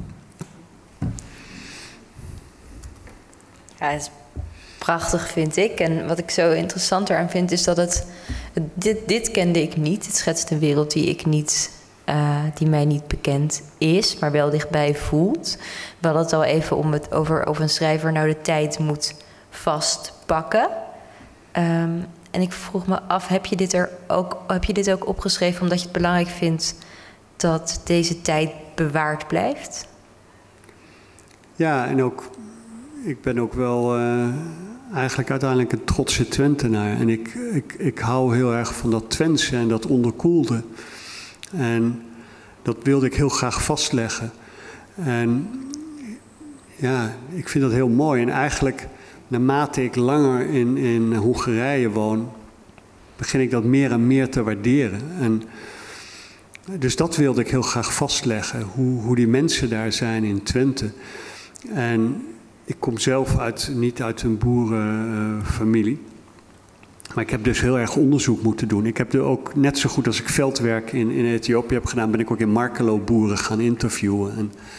A: Ja, het is prachtig, vind ik. En wat ik zo interessant eraan vind, is dat het... Dit, dit kende ik niet. Het schetst een wereld die ik niet... Uh, die mij niet bekend is, maar wel dichtbij voelt. We hadden het al even om het over of een schrijver nou de tijd moet vastpakken. Um, en ik vroeg me af, heb je dit er ook, heb je dit ook opgeschreven omdat je het belangrijk vindt dat deze tijd bewaard blijft?
C: Ja, en ook, ik ben ook wel uh, eigenlijk uiteindelijk een trotse Twentenaar. En ik, ik, ik hou heel erg van dat Twentse en dat onderkoelde. En dat wilde ik heel graag vastleggen. En ja, ik vind dat heel mooi. En eigenlijk, naarmate ik langer in, in Hongarije woon, begin ik dat meer en meer te waarderen. En dus dat wilde ik heel graag vastleggen, hoe, hoe die mensen daar zijn in Twente. En ik kom zelf uit, niet uit een boerenfamilie. Uh, Maar ik heb dus heel erg onderzoek moeten doen. Ik heb er ook, net zo goed als ik veldwerk in, in Ethiopië heb gedaan, ben ik ook in Markelo boeren gaan interviewen. En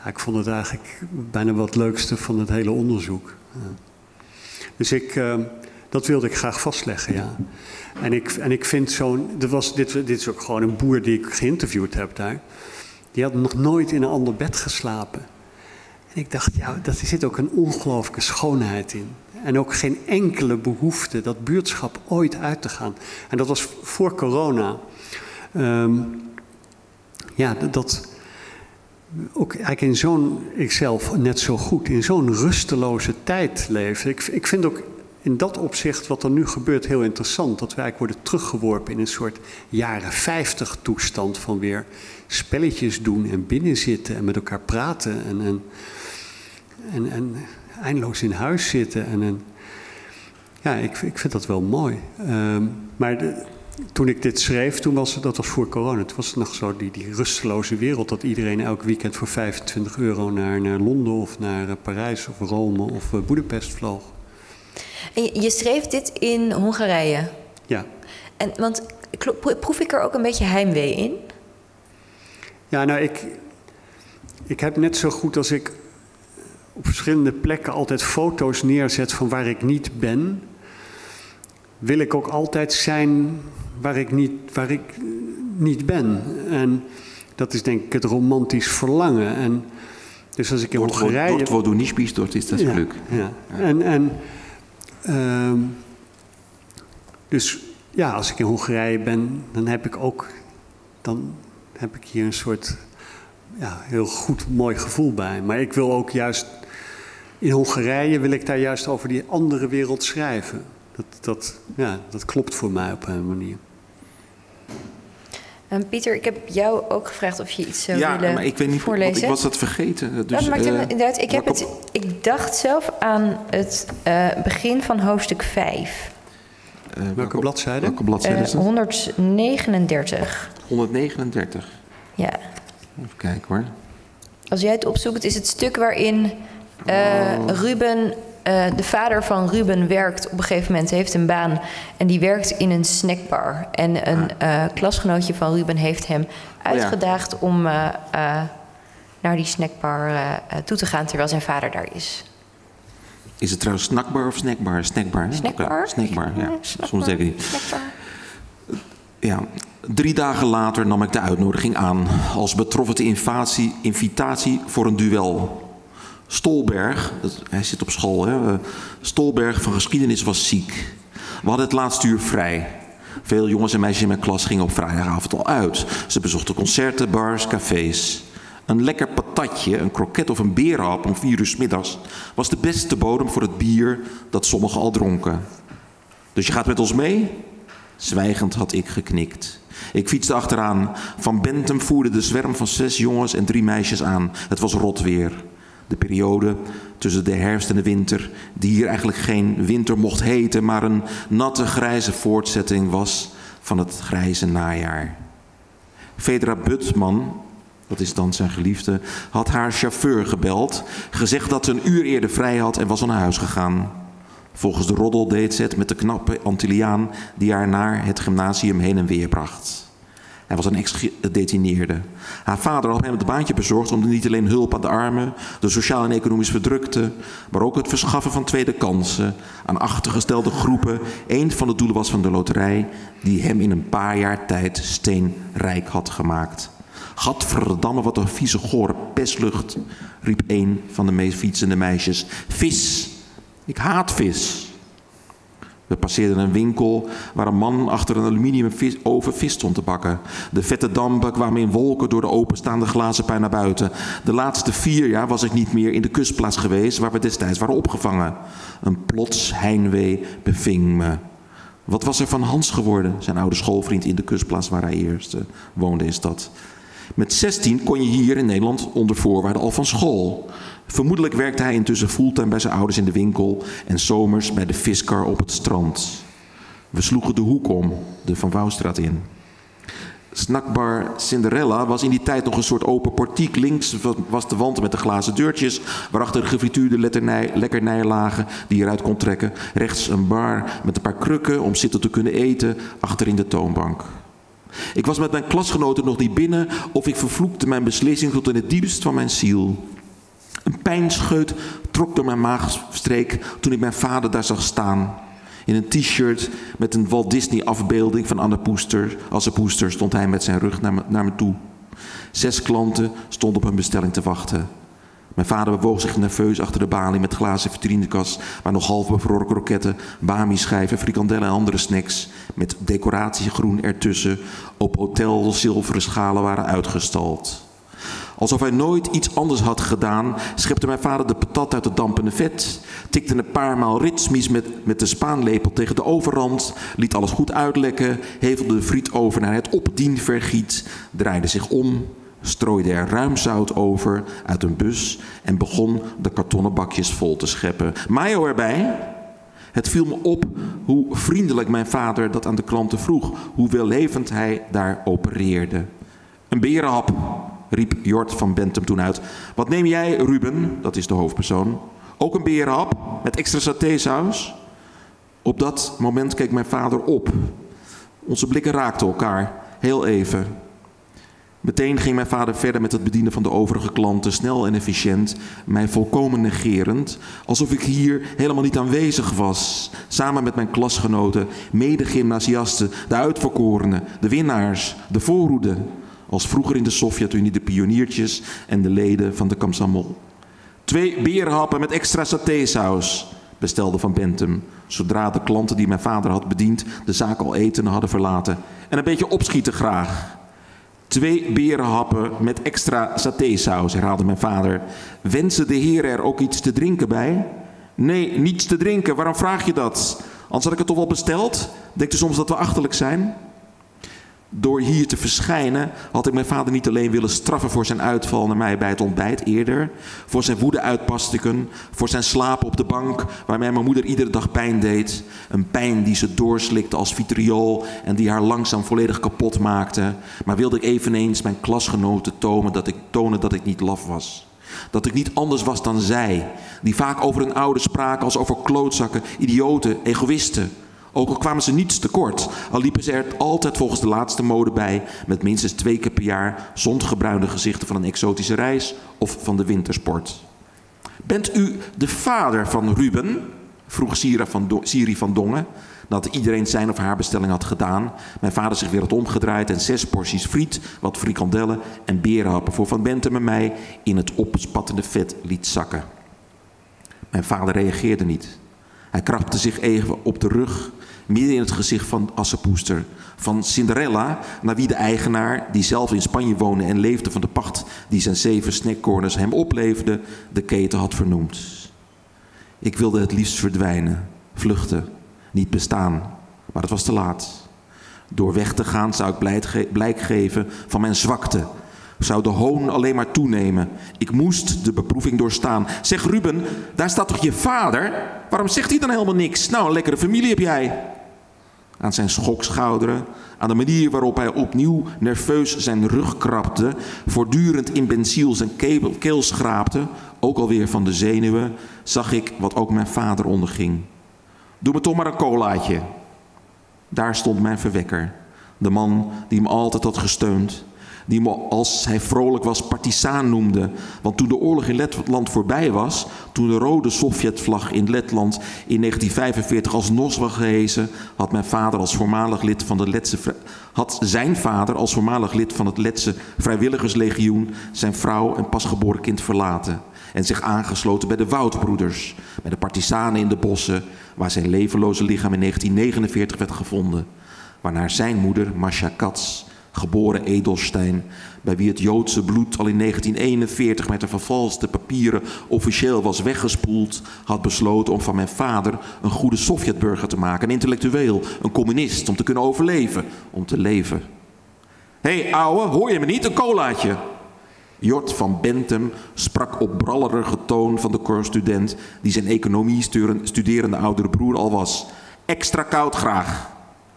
C: Ja, ik vond het eigenlijk bijna wat het leukste van het hele onderzoek. Ja. Dus ik, uh, dat wilde ik graag vastleggen, ja. En ik, en ik vind zo'n... Dit, dit is ook gewoon een boer die ik geïnterviewd heb daar. Die had nog nooit in een ander bed geslapen. En ik dacht, ja, daar zit ook een ongelooflijke schoonheid in. En ook geen enkele behoefte dat buurtschap ooit uit te gaan. En dat was voor corona. Um, ja, dat... Ook eigenlijk in zo'n, ikzelf net zo goed, in zo'n rusteloze tijd leven. Ik, ik vind ook in dat opzicht wat er nu gebeurt heel interessant. Dat we eigenlijk worden teruggeworpen in een soort jaren vijftig toestand van weer spelletjes doen en binnenzitten en met elkaar praten. En, en, en, en eindeloos in huis zitten. En, en, ja, ik, ik vind dat wel mooi. Um, maar de, toen ik dit schreef, toen was, dat was voor corona. Het was nog zo die, die rusteloze wereld dat iedereen elk weekend voor vijfentwintig euro naar, naar Londen of naar uh, Parijs of Rome of uh, Boedapest vloog.
A: En je, je schreef dit in Hongarije?
C: Ja.
A: En, want proef ik er ook een beetje heimwee in?
C: Ja, nou, ik, ik heb net zo goed als ik op verschillende plekken altijd foto's neerzet van waar ik niet ben, wil ik ook altijd zijn waar ik niet, waar ik niet ben. En dat is denk ik het romantisch verlangen. En dus als ik in
B: dort,
C: Hongarije...
B: Dort, wo du nicht bist, dort ist das
C: ja,
B: Glück.
C: Ja. Ja. En, en, um, dus ja, als ik in Hongarije ben, dan heb ik ook... Dan heb ik hier een soort ja, heel goed, mooi gevoel bij. Maar ik wil ook juist... In Hongarije wil ik daar juist over die andere wereld schrijven. Dat, dat, ja, dat klopt voor mij op een manier.
A: Um, Pieter, ik heb jou ook gevraagd of je iets zou
B: ja,
A: willen
B: maar ik weet niet,
A: voorlezen.
B: Want ik was dat vergeten. Dus,
A: dat maakt
B: uh,
A: inderdaad. Ik, heb het, ik dacht zelf aan het uh, begin van hoofdstuk vijf.
C: Uh, welke, welke bladzijde?
B: Welke bladzijde is dat?
A: Uh, honderdnegenendertig.
B: honderdnegenendertig.
A: Ja.
B: Even kijken hoor.
A: Als jij het opzoekt, is het stuk waarin uh, oh. Ruben... Uh, de vader van Ruben werkt op een gegeven moment, heeft een baan en die werkt in een snackbar. En een uh, klasgenootje van Ruben heeft hem uitgedaagd oh ja. om uh, uh, naar die snackbar uh, toe te gaan terwijl zijn vader daar is.
B: Is het trouwens snackbar of snackbar? Snackbar, hè?
A: Snackbar?
B: Okay. Snackbar, ja. ja snackbar. Soms denk ik niet.
A: Snackbar.
B: Ja. Drie dagen later nam ik de uitnodiging aan, als betrof het de invitatie, invitatie voor een duel. Stolberg, hij zit op school, hè? Stolberg van geschiedenis was ziek. We hadden het laatste uur vrij. Veel jongens en meisjes in mijn klas gingen op vrijdagavond al uit. Ze bezochten concerten, bars, cafés. Een lekker patatje, een kroket of een berenhap om vier uur 's middags was de beste bodem voor het bier dat sommigen al dronken. Dus je gaat met ons mee? Zwijgend had ik geknikt. Ik fietste achteraan. Van Bentham voerde de zwerm van zes jongens en drie meisjes aan. Het was rot weer. De periode tussen de herfst en de winter, die hier eigenlijk geen winter mocht heten, maar een natte grijze voortzetting was van het grijze najaar. Fedra Butman, dat is dan zijn geliefde, had haar chauffeur gebeld, gezegd dat ze een uur eerder vrij had en was naar huis gegaan. Volgens de roddel deed ze het met de knappe Antilliaan die haar naar het gymnasium heen en weer bracht. Hij was een ex-gedetineerde. Haar vader had hem het baantje bezorgd om niet alleen hulp aan de armen, de sociaal en economisch verdrukten, maar ook het verschaffen van tweede kansen aan achtergestelde groepen. Eén van de doelen was van de loterij die hem in een paar jaar tijd steenrijk had gemaakt. Gadverdamme, wat een vieze gore pestlucht, riep een van de meest fietsende meisjes. Vis! Ik haat vis! We passeerden een winkel waar een man achter een aluminium vis, oven vis stond te bakken. De vette dampen kwamen in wolken door de openstaande glazen pui naar buiten. De laatste vier jaar was ik niet meer in de kustplaats geweest waar we destijds waren opgevangen. Een plots heimwee beving me. Wat was er van Hans geworden, zijn oude schoolvriend in de kustplaats waar hij eerst uh, woonde is dat. Met zestien kon je hier in Nederland onder voorwaarden al van school. Vermoedelijk werkte hij intussen fulltime bij zijn ouders in de winkel en zomers bij de viskar op het strand. We sloegen de hoek om, de Van Wouwstraat in. Snackbar Cinderella was in die tijd nog een soort open portiek. Links was de wand met de glazen deurtjes, waarachter de gefrituurde lekkernijen lagen die je eruit kon trekken. Rechts een bar met een paar krukken om zitten te kunnen eten, achterin de toonbank. Ik was met mijn klasgenoten nog niet binnen of ik vervloekte mijn beslissing tot in het diepst van mijn ziel. Een pijnscheut trok door mijn maagstreek toen ik mijn vader daar zag staan. In een t-shirt met een Walt Disney afbeelding van Anne Poester. Als een poester stond hij met zijn rug naar me, naar me toe. Zes klanten stonden op hun bestelling te wachten. Mijn vader bewoog zich nerveus achter de balie met glazen vitrinekast waar nog half bevroren kroketten, bami-schijven, frikandellen en andere snacks met decoratiegroen ertussen op hotel zilveren schalen waren uitgestald. Alsof hij nooit iets anders had gedaan, schepte mijn vader de patat uit het dampende vet, tikte een paar maal ritsmies met, met de spaanlepel tegen de overrand, liet alles goed uitlekken, hevelde de friet over naar het opdienvergiet, draaide zich om, strooide er ruim zout over uit een bus en begon de kartonnen bakjes vol te scheppen. Mayo erbij. Het viel me op hoe vriendelijk mijn vader dat aan de klanten vroeg, hoe wellevend hij daar opereerde. Een berenhap, riep Jort van Bentum toen uit. Wat neem jij, Ruben? Dat is de hoofdpersoon. Ook een berenhap met extra satésaus? Op dat moment keek mijn vader op. Onze blikken raakten elkaar, heel even. Meteen ging mijn vader verder met het bedienen van de overige klanten, snel en efficiënt, mij volkomen negerend, alsof ik hier helemaal niet aanwezig was, samen met mijn klasgenoten, mede-gymnasiasten, de uitverkorenen, de winnaars, de voorhoede, als vroeger in de Sovjet-Unie de pioniertjes en de leden van de Komsomol. Twee berenhappen met extra satésaus, bestelde Van Bentum, zodra de klanten die mijn vader had bediend de zaak al eten hadden verlaten. En een beetje opschieten graag. Twee berenhappen met extra satésaus, herhaalde mijn vader. Wensen de heren er ook iets te drinken bij? Nee, niets te drinken. Waarom vraag je dat? Anders had ik het toch wel besteld? Denkt u soms dat we achterlijk zijn? Door hier te verschijnen had ik mijn vader niet alleen willen straffen voor zijn uitval naar mij bij het ontbijt eerder, voor zijn woedeuitbarstingen, voor zijn slapen op de bank waarmee mijn moeder iedere dag pijn deed. Een pijn die ze doorslikte als vitriol en die haar langzaam volledig kapot maakte. Maar wilde ik eveneens mijn klasgenoten tonen dat ik, tonen dat ik niet laf was. Dat ik niet anders was dan zij, die vaak over hun oude spraken als over klootzakken, idioten, egoïsten. Ook al kwamen ze niets tekort, al liepen ze er altijd volgens de laatste mode bij, met minstens twee keer per jaar zondgebruinde gezichten van een exotische reis of van de wintersport. Bent u de vader van Ruben? Vroeg Siri van, Do- Siri van Dongen, nadat iedereen zijn of haar bestelling had gedaan. Mijn vader zich weer had omgedraaid en zes porties friet, wat frikandellen en berenhappen voor Van Bentum en mij in het opspattende vet liet zakken. Mijn vader reageerde niet. Hij krabde zich even op de rug, midden in het gezicht van Assepoester, van Cinderella, naar wie de eigenaar, die zelf in Spanje woonde en leefde van de pacht die zijn zeven snackcorners hem opleverde, de keten had vernoemd. Ik wilde het liefst verdwijnen, vluchten, niet bestaan, maar het was te laat. Door weg te gaan zou ik blijk geven van mijn zwakte. Zou de hoon alleen maar toenemen. Ik moest de beproeving doorstaan. Zeg Ruben, daar staat toch je vader? Waarom zegt hij dan helemaal niks? Nou, een lekkere familie heb jij. Aan zijn schokschouderen, aan de manier waarop hij opnieuw nerveus zijn rug krabde, voortdurend in benziel zijn keel, keel schraapte, ook alweer van de zenuwen, zag ik wat ook mijn vader onderging. Doe me toch maar een colaatje. Daar stond mijn verwekker. De man die me altijd had gesteund. Die me, als hij vrolijk was, partisaan noemde. Want toen de oorlog in Letland voorbij was, toen de rode Sovjetvlag in Letland in negentien vijfenveertig als nos was gehesen, had mijn vader als voormalig lid van de Letse, had zijn vader als voormalig lid van het Letse Vrijwilligerslegioen zijn vrouw en pasgeboren kind verlaten en zich aangesloten bij de Woudbroeders, bij de partisanen in de bossen, waar zijn levenloze lichaam in negentien negenenveertig werd gevonden, waarna zijn moeder, Masha Katz, geboren Edelstein, bij wie het Joodse bloed al in negentien eenenveertig met de vervalste papieren officieel was weggespoeld, had besloten om van mijn vader een goede Sovjetburger te maken, een intellectueel, een communist, om te kunnen overleven, om te leven. Hé hey, ouwe, hoor je me niet? Een colaatje. Jort van Bentum sprak op brallerige toon van de korstudent die zijn economie studerende oudere broer al was. Extra koud graag.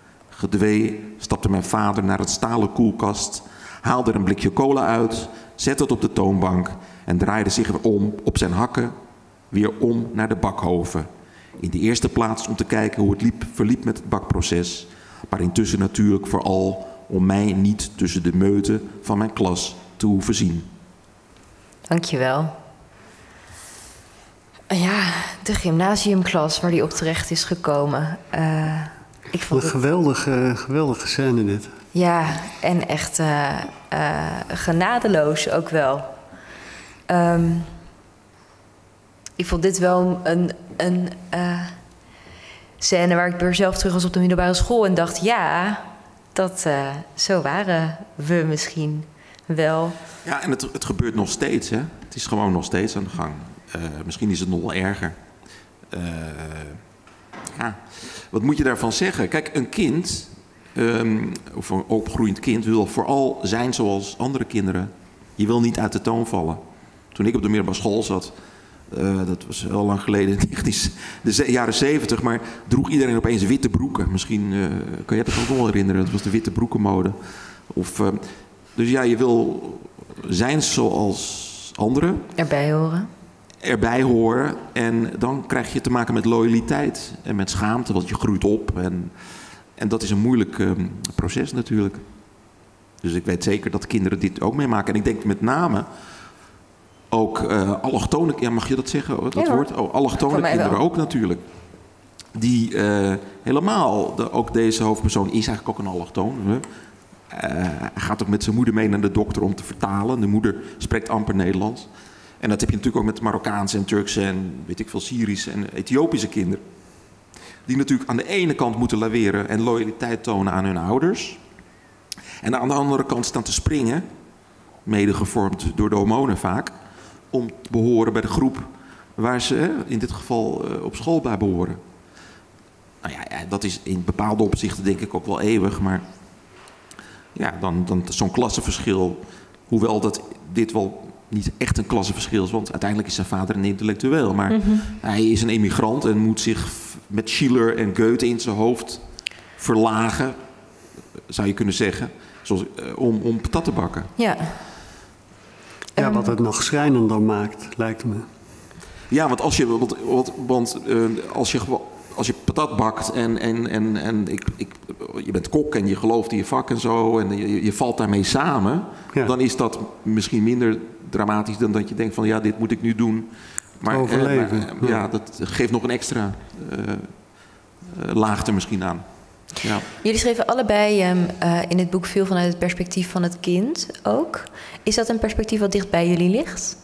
B: Gedwee stapte mijn vader naar het stalen koelkast, haalde er een blikje cola uit, zette het op de toonbank en draaide zich weer om op zijn hakken, weer om naar de bakhoven. In de eerste plaats om te kijken hoe het liep, verliep met het bakproces, maar intussen natuurlijk vooral om mij niet tussen de meute van mijn klas te hoeven zien.
A: Dankjewel. Ja, de gymnasiumklas waar hij op terecht is gekomen. Uh, ik vond
C: een
A: het...
C: geweldige, geweldige scène dit.
A: Ja, en echt uh, uh, genadeloos ook wel. Um, ik vond dit wel een, een uh, scène waar ik weer zelf terug was op de middelbare school en dacht, ja, dat, uh, zo waren we misschien wel.
B: Ja, en het, het gebeurt nog steeds, hè. Het is gewoon nog steeds aan de gang. Uh, misschien is het nog wel erger. Uh, ja. Wat moet je daarvan zeggen? Kijk, een kind, um, of een opgroeiend kind, wil vooral zijn zoals andere kinderen. Je wil niet uit de toon vallen. Toen ik op de middelbare school zat, uh, dat was heel lang geleden, de jaren zeventig, maar droeg iedereen opeens witte broeken. Misschien uh, kan je dat ook nog wel herinneren, dat was de witte broekenmode. Of, uh, dus ja, je wil zijn zoals anderen.
A: Erbij horen.
B: Erbij horen. En dan krijg je te maken met loyaliteit en met schaamte, want je groeit op. En, en dat is een moeilijk um, proces natuurlijk. Dus ik weet zeker dat kinderen dit ook meemaken. En ik denk met name ook uh, allochtone, ja, mag je dat zeggen, dat
A: ja,
B: woord? Oh, allochtone kinderen wel. Ook natuurlijk. Die uh, helemaal, de, ook deze hoofdpersoon is eigenlijk ook een allochtoon. Hè? Uh, hij gaat ook met zijn moeder mee naar de dokter om te vertalen. De moeder spreekt amper Nederlands. En dat heb je natuurlijk ook met Marokkaanse en Turkse en weet ik veel Syrische en Ethiopische kinderen. Die natuurlijk aan de ene kant moeten laveren en loyaliteit tonen aan hun ouders. En aan de andere kant staan te springen, mede gevormd door de hormonen vaak, om te behoren bij de groep waar ze in dit geval op school bij behoren. Nou ja, dat is in bepaalde opzichten denk ik ook wel eeuwig, maar ja, dan, dan zo'n klassenverschil, hoewel dat dit wel niet echt een klassenverschil is, want uiteindelijk is zijn vader een intellectueel, maar mm-hmm. hij is een emigrant en moet zich met Schiller en Goethe in zijn hoofd verlagen, zou je kunnen zeggen, zoals, uh, om, om patat te bakken.
A: Ja.
C: Ja, wat het nog schrijnender maakt, lijkt me.
B: Ja, want als je, want, want, want uh, als je als je patat bakt en, en, en, en ik, ik, je bent kok en je gelooft in je vak en zo en je, je valt daarmee samen, ja. Dan is dat misschien minder dramatisch dan dat je denkt van ja, dit moet ik nu doen. Maar,
C: overleven.
B: Eh, maar, ja, dat geeft nog een extra uh, uh, laag er misschien aan. Ja.
A: Jullie schreven allebei um, uh, in het boek veel vanuit het perspectief van het kind ook. Is dat een perspectief wat dicht bij jullie ligt?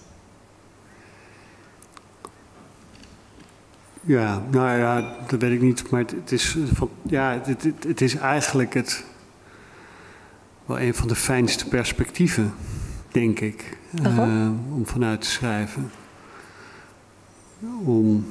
C: Ja, nou ja, dat weet ik niet. Maar het, het is, van, ja, het, het, het is eigenlijk het, wel een van de fijnste perspectieven, denk ik, uh, om vanuit te schrijven. Om,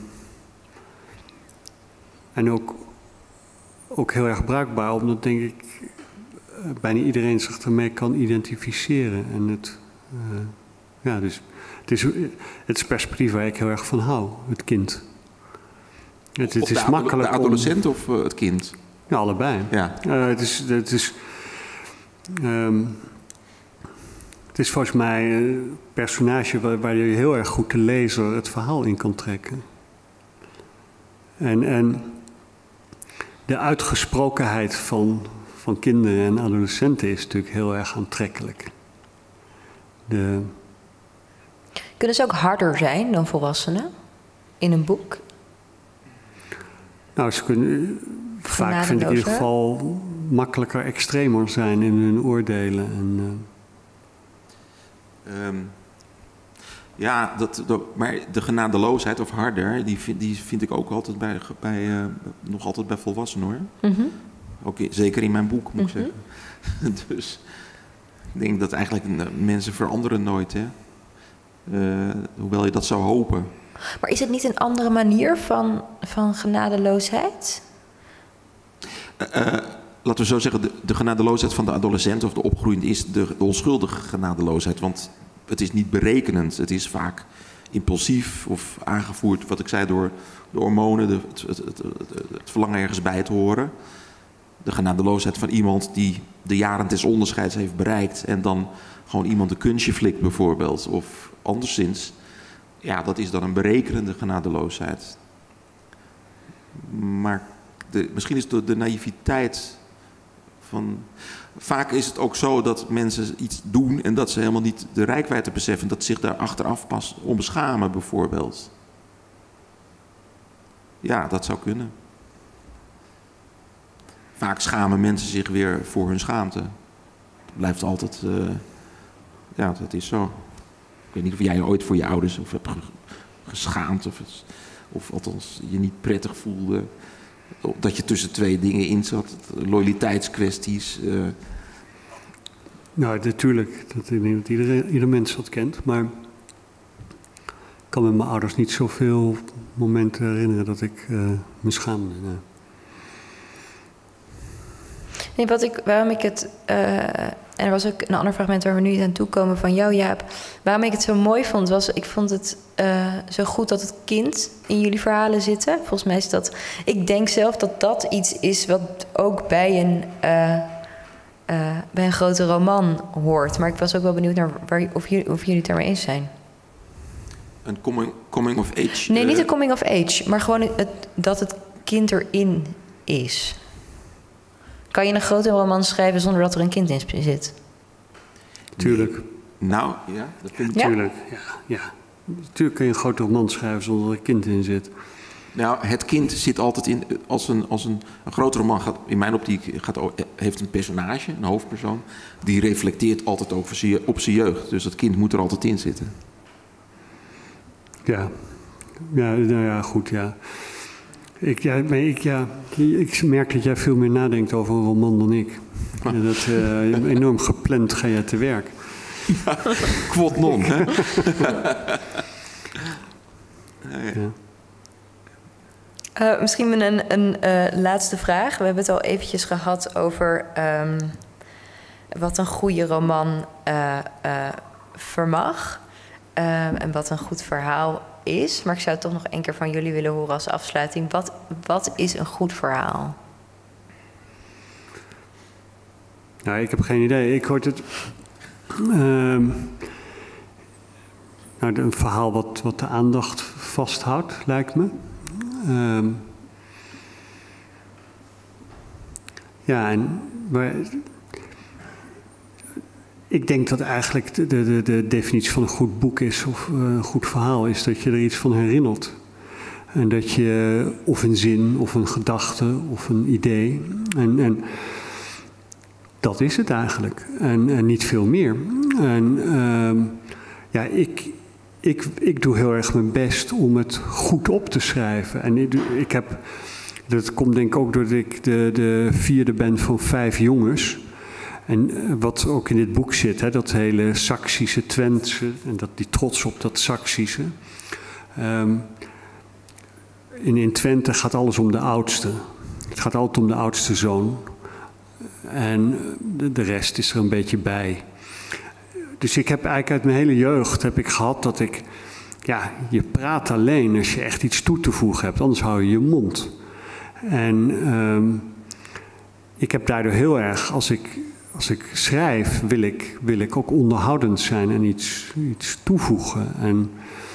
C: en ook, ook heel erg bruikbaar, omdat denk ik bijna iedereen zich ermee kan identificeren. En het, uh, ja, dus het is het is perspectief waar ik heel erg van hou, het kind. Het, het
B: of
C: is
B: de,
C: makkelijk
B: de adolescent
C: om,
B: of uh, het kind?
C: Ja, allebei.
B: Ja.
C: Uh, het is, het is, um, het is volgens mij een personage waar, waar je heel erg goed de lezer het verhaal in kan trekken. En, en de uitgesprokenheid van, van kinderen en adolescenten is natuurlijk heel erg aantrekkelijk. De...
A: Kunnen ze ook harder zijn dan volwassenen in een boek?
C: Nou, ze kunnen vaak, vind ik in ieder geval, makkelijker extremer zijn in hun oordelen. En,
B: uh... um, ja, dat, dat, maar de genadeloosheid of harder, die vind, die vind ik ook altijd bij, bij, uh, nog altijd bij volwassenen hoor. Mm-hmm. Ook in, zeker in mijn boek, moet mm-hmm. ik zeggen. Dus ik denk dat eigenlijk uh, mensen veranderen nooit, hè. Uh, hoewel je dat zou hopen.
A: Maar is het niet een andere manier van, van genadeloosheid?
B: Uh, uh, laten we zo zeggen, de, de genadeloosheid van de adolescent of de opgroeiende is de, de onschuldige genadeloosheid. Want het is niet berekenend. Het is vaak impulsief of aangevoerd, wat ik zei, door de hormonen, de, het, het, het, het, het verlangen ergens bij te horen. De genadeloosheid van iemand die de jaren des onderscheids heeft bereikt en dan gewoon iemand een kunstje flikt bijvoorbeeld. Of anderszins. Ja, dat is dan een berekenende genadeloosheid. Maar de, misschien is het de naïviteit van... Vaak is het ook zo dat mensen iets doen en dat ze helemaal niet de reikwijdte beseffen. Dat ze zich daar achteraf pas om schamen bijvoorbeeld. Ja, dat zou kunnen. Vaak schamen mensen zich weer voor hun schaamte. Het blijft altijd... Uh, ja, dat is zo. Ik weet niet of jij je ooit voor je ouders of hebt geschaamd... of, of althans je niet prettig voelde... dat je tussen twee dingen in zat. Loyaliteitskwesties... Uh.
C: Nou, natuurlijk. Dat, ik denk dat iedereen, ieder mens dat kent. Maar ik kan met mijn ouders niet zoveel momenten herinneren dat ik uh, me schaamde. Nee.
A: Nee, wat ik, waarom ik het... Uh, en er was ook een ander fragment waar we nu aan toe komen van jou, Jaap. Waarom ik het zo mooi vond, was... Ik vond het uh, zo goed dat het kind in jullie verhalen zitten. Volgens mij is dat... Ik denk zelf dat dat iets is wat ook bij een... Uh, Uh, bij een grote roman hoort. Maar ik was ook wel benieuwd naar waar, of, jullie, of jullie het daarmee eens zijn.
B: Een coming, coming of age?
A: Nee,
B: uh...
A: niet een coming of age. Maar gewoon het, dat het kind erin is. Kan je een grote roman schrijven zonder dat er een kind in zit?
C: Tuurlijk.
B: Nou, ja, dat vind ik...
A: Ja?
C: Tuurlijk, ja, ja. Tuurlijk kun je een grote roman schrijven zonder dat er een kind in zit.
B: Nou, het kind zit altijd in... Als een, als een, een grote roman gaat, in mijn optiek, gaat, heeft een personage, een hoofdpersoon... die reflecteert altijd over zijn, op zijn jeugd. Dus dat kind moet er altijd in zitten.
C: Ja, ja, nou ja, goed, ja. Ik, ja, ik, ja. ik merk dat jij veel meer nadenkt over een roman dan ik. Ja, dat, uh, enorm gepland ga jij te werk.
B: Ja, quod non, hè?
C: Ja.
A: Uh, misschien een, een uh, laatste vraag. We hebben het al eventjes gehad over um, wat een goede roman uh, uh, vermag. Uh, en wat een goed verhaal is. Maar ik zou het toch nog één keer van jullie willen horen als afsluiting. Wat, wat is een goed verhaal?
C: Nou, ik heb geen idee. Ik hoor het... Uh, nou, een verhaal wat, wat de aandacht vasthoudt, lijkt me. Um, ja, en maar, ik denk dat eigenlijk de, de, de definitie van een goed boek is, of uh, een goed verhaal, is dat je er iets van herinnert. En dat je, of een zin, of een gedachte, of een idee. En, en dat is het eigenlijk. En, en niet veel meer. En um, ja, ik... Ik, ik doe heel erg mijn best om het goed op te schrijven. En ik, ik heb, dat komt denk ik ook doordat ik de, de vierde ben van vijf jongens. En wat ook in dit boek zit, hè, dat hele Saksische, Twentse, en dat, die trots op dat Saksische. Um, in, in Twente gaat alles om de oudste. Het gaat altijd om de oudste zoon. En de, de rest is er een beetje bij. Dus ik heb eigenlijk uit mijn hele jeugd heb ik gehad dat ik... Ja, je praat alleen als je echt iets toe te voegen hebt. Anders hou je je mond. En um, ik heb daardoor heel erg... Als ik, als ik schrijf, wil ik, wil ik ook onderhoudend zijn en iets, iets toevoegen. En,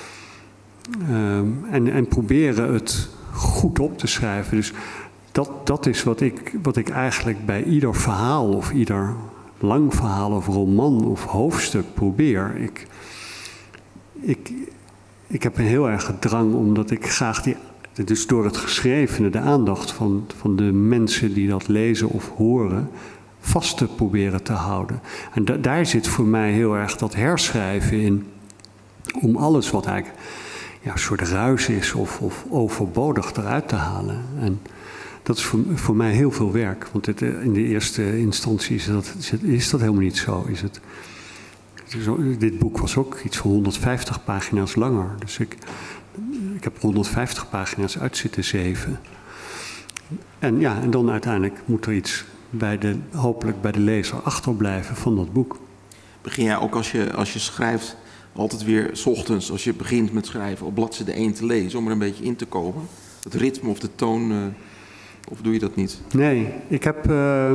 C: um, en, en proberen het goed op te schrijven. Dus dat, dat is wat ik, wat ik eigenlijk bij ieder verhaal of ieder... lang verhaal of roman of hoofdstuk probeer. Ik, ik, ik heb een heel erg drang, omdat ik graag die... Dus door het geschrevene, de aandacht van, van de mensen die dat lezen of horen... vast te proberen te houden. En da, daar zit voor mij heel erg dat herschrijven in... om alles wat eigenlijk ja, een soort ruis is of, of overbodig eruit te halen. En... Dat is voor, voor mij heel veel werk, want het, in de eerste instantie is dat, is dat helemaal niet zo. Is het, het is ook, dit boek was ook iets van honderdvijftig pagina's langer. Dus ik, ik heb honderdvijftig pagina's uit zitten zeven. En ja, en dan uiteindelijk moet er iets bij de, hopelijk bij de lezer achterblijven van dat boek.
B: Begin jij ook als je, als je schrijft altijd weer 's ochtends, als je begint met schrijven, op bladzijde één te lezen, om er een beetje in te komen? Het ritme of de toon... Uh... Of doe je dat niet?
C: Nee, ik heb... Uh,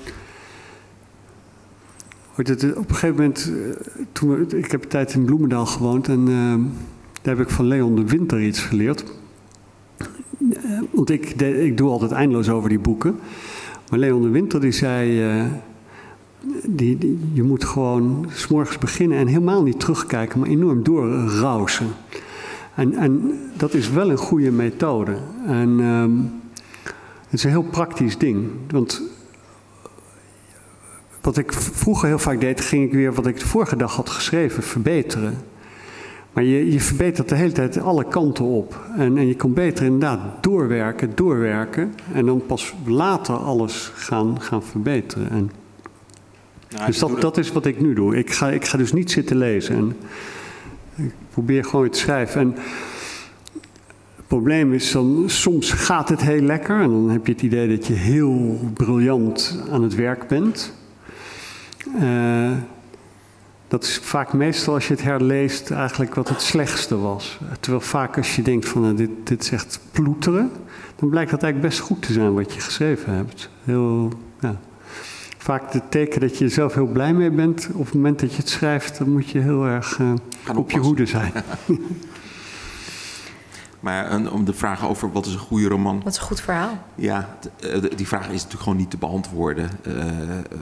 C: op een gegeven moment... Uh, toen, ik heb een tijd in Bloemendaal gewoond... en uh, daar heb ik van Leon de Winter iets geleerd. Uh, want ik, de, ik doe altijd eindeloos over die boeken. Maar Leon de Winter die zei... Uh, die, die, je moet gewoon 's morgens beginnen... en helemaal niet terugkijken, maar enorm doorrausen. En, en dat is wel een goede methode. En um, het is een heel praktisch ding. Want wat ik vroeger heel vaak deed, ging ik weer wat ik de vorige dag had geschreven verbeteren. Maar je, je verbetert de hele tijd alle kanten op. En, en je kan beter inderdaad doorwerken, doorwerken. En dan pas later alles gaan, gaan verbeteren. En nou, dus dat, dat is wat ik nu doe. Ik ga, ik ga dus niet zitten lezen. En ik probeer gewoon te schrijven. En het probleem is dan, soms gaat het heel lekker. En dan heb je het idee dat je heel briljant aan het werk bent. Uh, dat is vaak meestal als je het herleest eigenlijk wat het slechtste was. Terwijl vaak als je denkt van nou, dit, dit is echt ploeteren, dan blijkt dat eigenlijk best goed te zijn wat je geschreven hebt. Heel, ja. Vaak het teken dat je er zelf heel blij mee bent, op het moment dat je het schrijft, dan moet je heel erg uh, op je hoede zijn.
B: Maar uh, om de vraag over wat is een goede roman?
A: Wat is een goed verhaal? Ja,
B: die vraag is natuurlijk gewoon niet te beantwoorden. Uh, uh,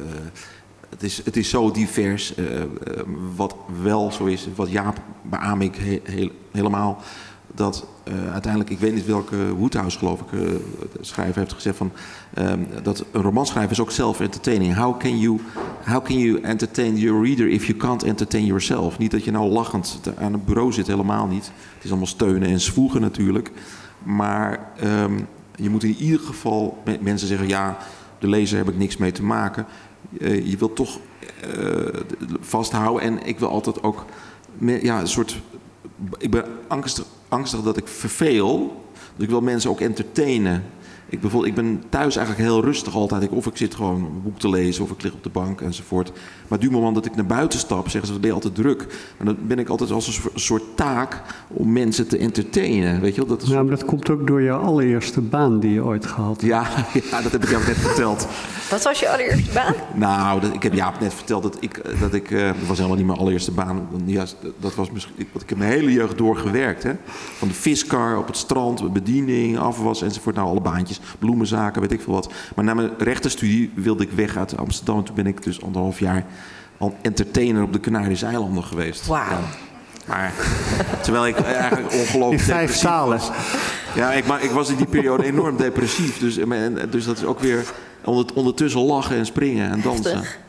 B: Het is, het is zo divers. Uh, uh, wat wel zo is, wat Jaap beaam ik he, he, helemaal, dat uh, uiteindelijk, ik weet niet welke Woodhouse geloof ik, uh, de schrijver heeft gezegd van, um, dat een roman schrijven is ook self-entertaining. How can you, how can you entertain your reader if you can't entertain yourself? Niet dat je nou lachend aan het bureau zit, helemaal niet. Het is allemaal steunen en zwoegen natuurlijk. Maar um, je moet in ieder geval, mensen zeggen ja, de lezer heb ik niks mee te maken. Uh, je wilt toch uh, vasthouden en ik wil altijd ook me, ja, een soort. Ik ben angstig, angstig dat ik verveel, dus ik wil mensen ook entertainen. Ik, bijvoorbeeld, ik ben thuis eigenlijk heel rustig altijd. Ik, of ik zit gewoon een boek te lezen of ik lig op de bank enzovoort. Maar op het moment dat ik naar buiten stap, zeggen ze, dan ben je altijd druk. En dan ben ik altijd als een soort taak om mensen te entertainen. Weet je wel? Dat is...
C: Ja, maar dat komt ook door je allereerste baan die je ooit gehad hebt.
B: Ja, ja, dat heb ik jou net verteld.
A: Wat was je allereerste baan?
B: Nou, dat, ik heb Jaap net verteld dat ik... Dat, ik, uh, dat was helemaal niet mijn allereerste baan. Ja, dat was misschien... Want ik heb mijn hele jeugd doorgewerkt. Hè? Van de viskar op het strand, bediening, afwas enzovoort. Nou, alle baantjes, bloemenzaken, weet ik veel wat. Maar na mijn rechtenstudie wilde ik weg uit Amsterdam. En toen ben ik dus anderhalf jaar al entertainer op de Canarische eilanden geweest.
A: Wauw.
B: Ja. Maar terwijl ik eigenlijk ongelooflijk
C: in vijf talen.
B: Was. Ja, ik, maar ik was in die periode enorm depressief. Dus, dus dat is ook weer ondertussen lachen en springen en dansen.
A: Heftig.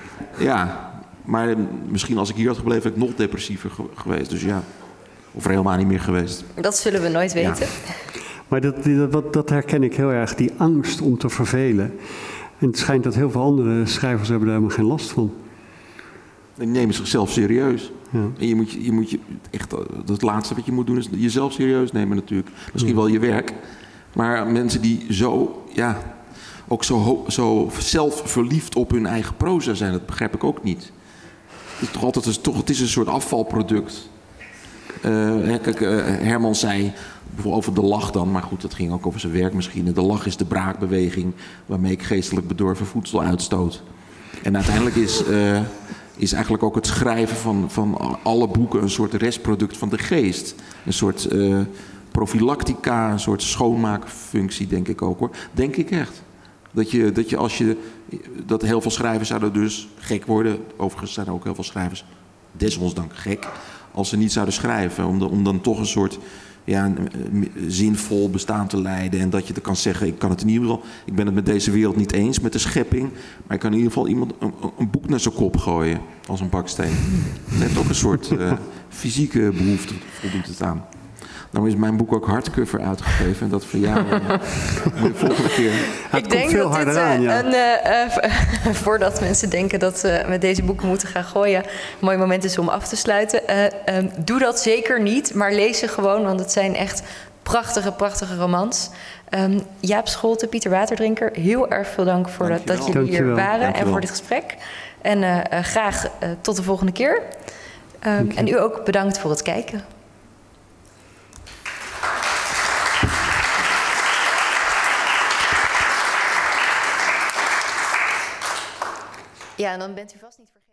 B: Ja, maar misschien als ik hier had gebleven, had ik nog depressiever geweest. Dus ja, of er helemaal niet meer geweest.
A: Dat zullen we nooit weten.
B: Ja.
C: Maar dat, dat, dat herken ik heel erg, die angst om te vervelen. En het schijnt dat heel veel andere schrijvers hebben daar helemaal geen last van.
B: Die nemen zichzelf serieus.
C: Ja.
B: En je moet je, je moet je echt, het laatste wat je moet doen is jezelf serieus nemen natuurlijk. Misschien wel je werk. Maar mensen die zo, ja, ook zo, zo zelfverliefd op hun eigen proza zijn, dat begrijp ik ook niet. Het is toch altijd een, toch, het is een soort afvalproduct. Uh, kijk, uh, Herman zei bijvoorbeeld over de lach dan, maar goed, dat ging ook over zijn werkmachine. De lach is de braakbeweging waarmee ik geestelijk bedorven voedsel uitstoot. En uiteindelijk is, uh, is eigenlijk ook het schrijven van, van alle boeken een soort restproduct van de geest. Een soort uh, profilactica, een soort schoonmaakfunctie, denk ik ook hoor. Denk ik echt. Dat je, dat je als je, dat heel veel schrijvers zouden dus gek worden. Overigens zijn er ook heel veel schrijvers, desondanks gek, als ze niet zouden schrijven. Om, de, om dan toch een soort ja, een zinvol bestaan te leiden. En dat je dan kan zeggen, ik kan het in ieder geval, ik ben het met deze wereld niet eens, met de schepping. Maar ik kan in ieder geval iemand een, een boek naar zijn kop gooien, als een baksteen. Dat heeft ook een soort uh, fysieke behoefte, voldoet het aan. Nou is mijn boek ook hardcover uitgegeven. En dat voor jou uh, moet je volgende keer.
A: Ik denk
C: veel
A: dat dit, uh,
C: aan, ja.
A: een, uh, uh, voordat mensen denken dat we met deze boeken moeten gaan gooien, een mooi moment is om af te sluiten. Uh, um, doe dat zeker niet, maar lees ze gewoon, want het zijn echt prachtige, prachtige romans. Um, Jaap Scholten, Pieter Waterdrinker, heel erg veel dank voor dat, dat jullie
C: Dankjewel.
A: hier waren
B: Dankjewel.
A: en voor dit gesprek. En uh, uh, graag uh, tot de volgende keer. Um, en u ook bedankt voor het kijken. Ja, en dan bent u vast niet vergeten.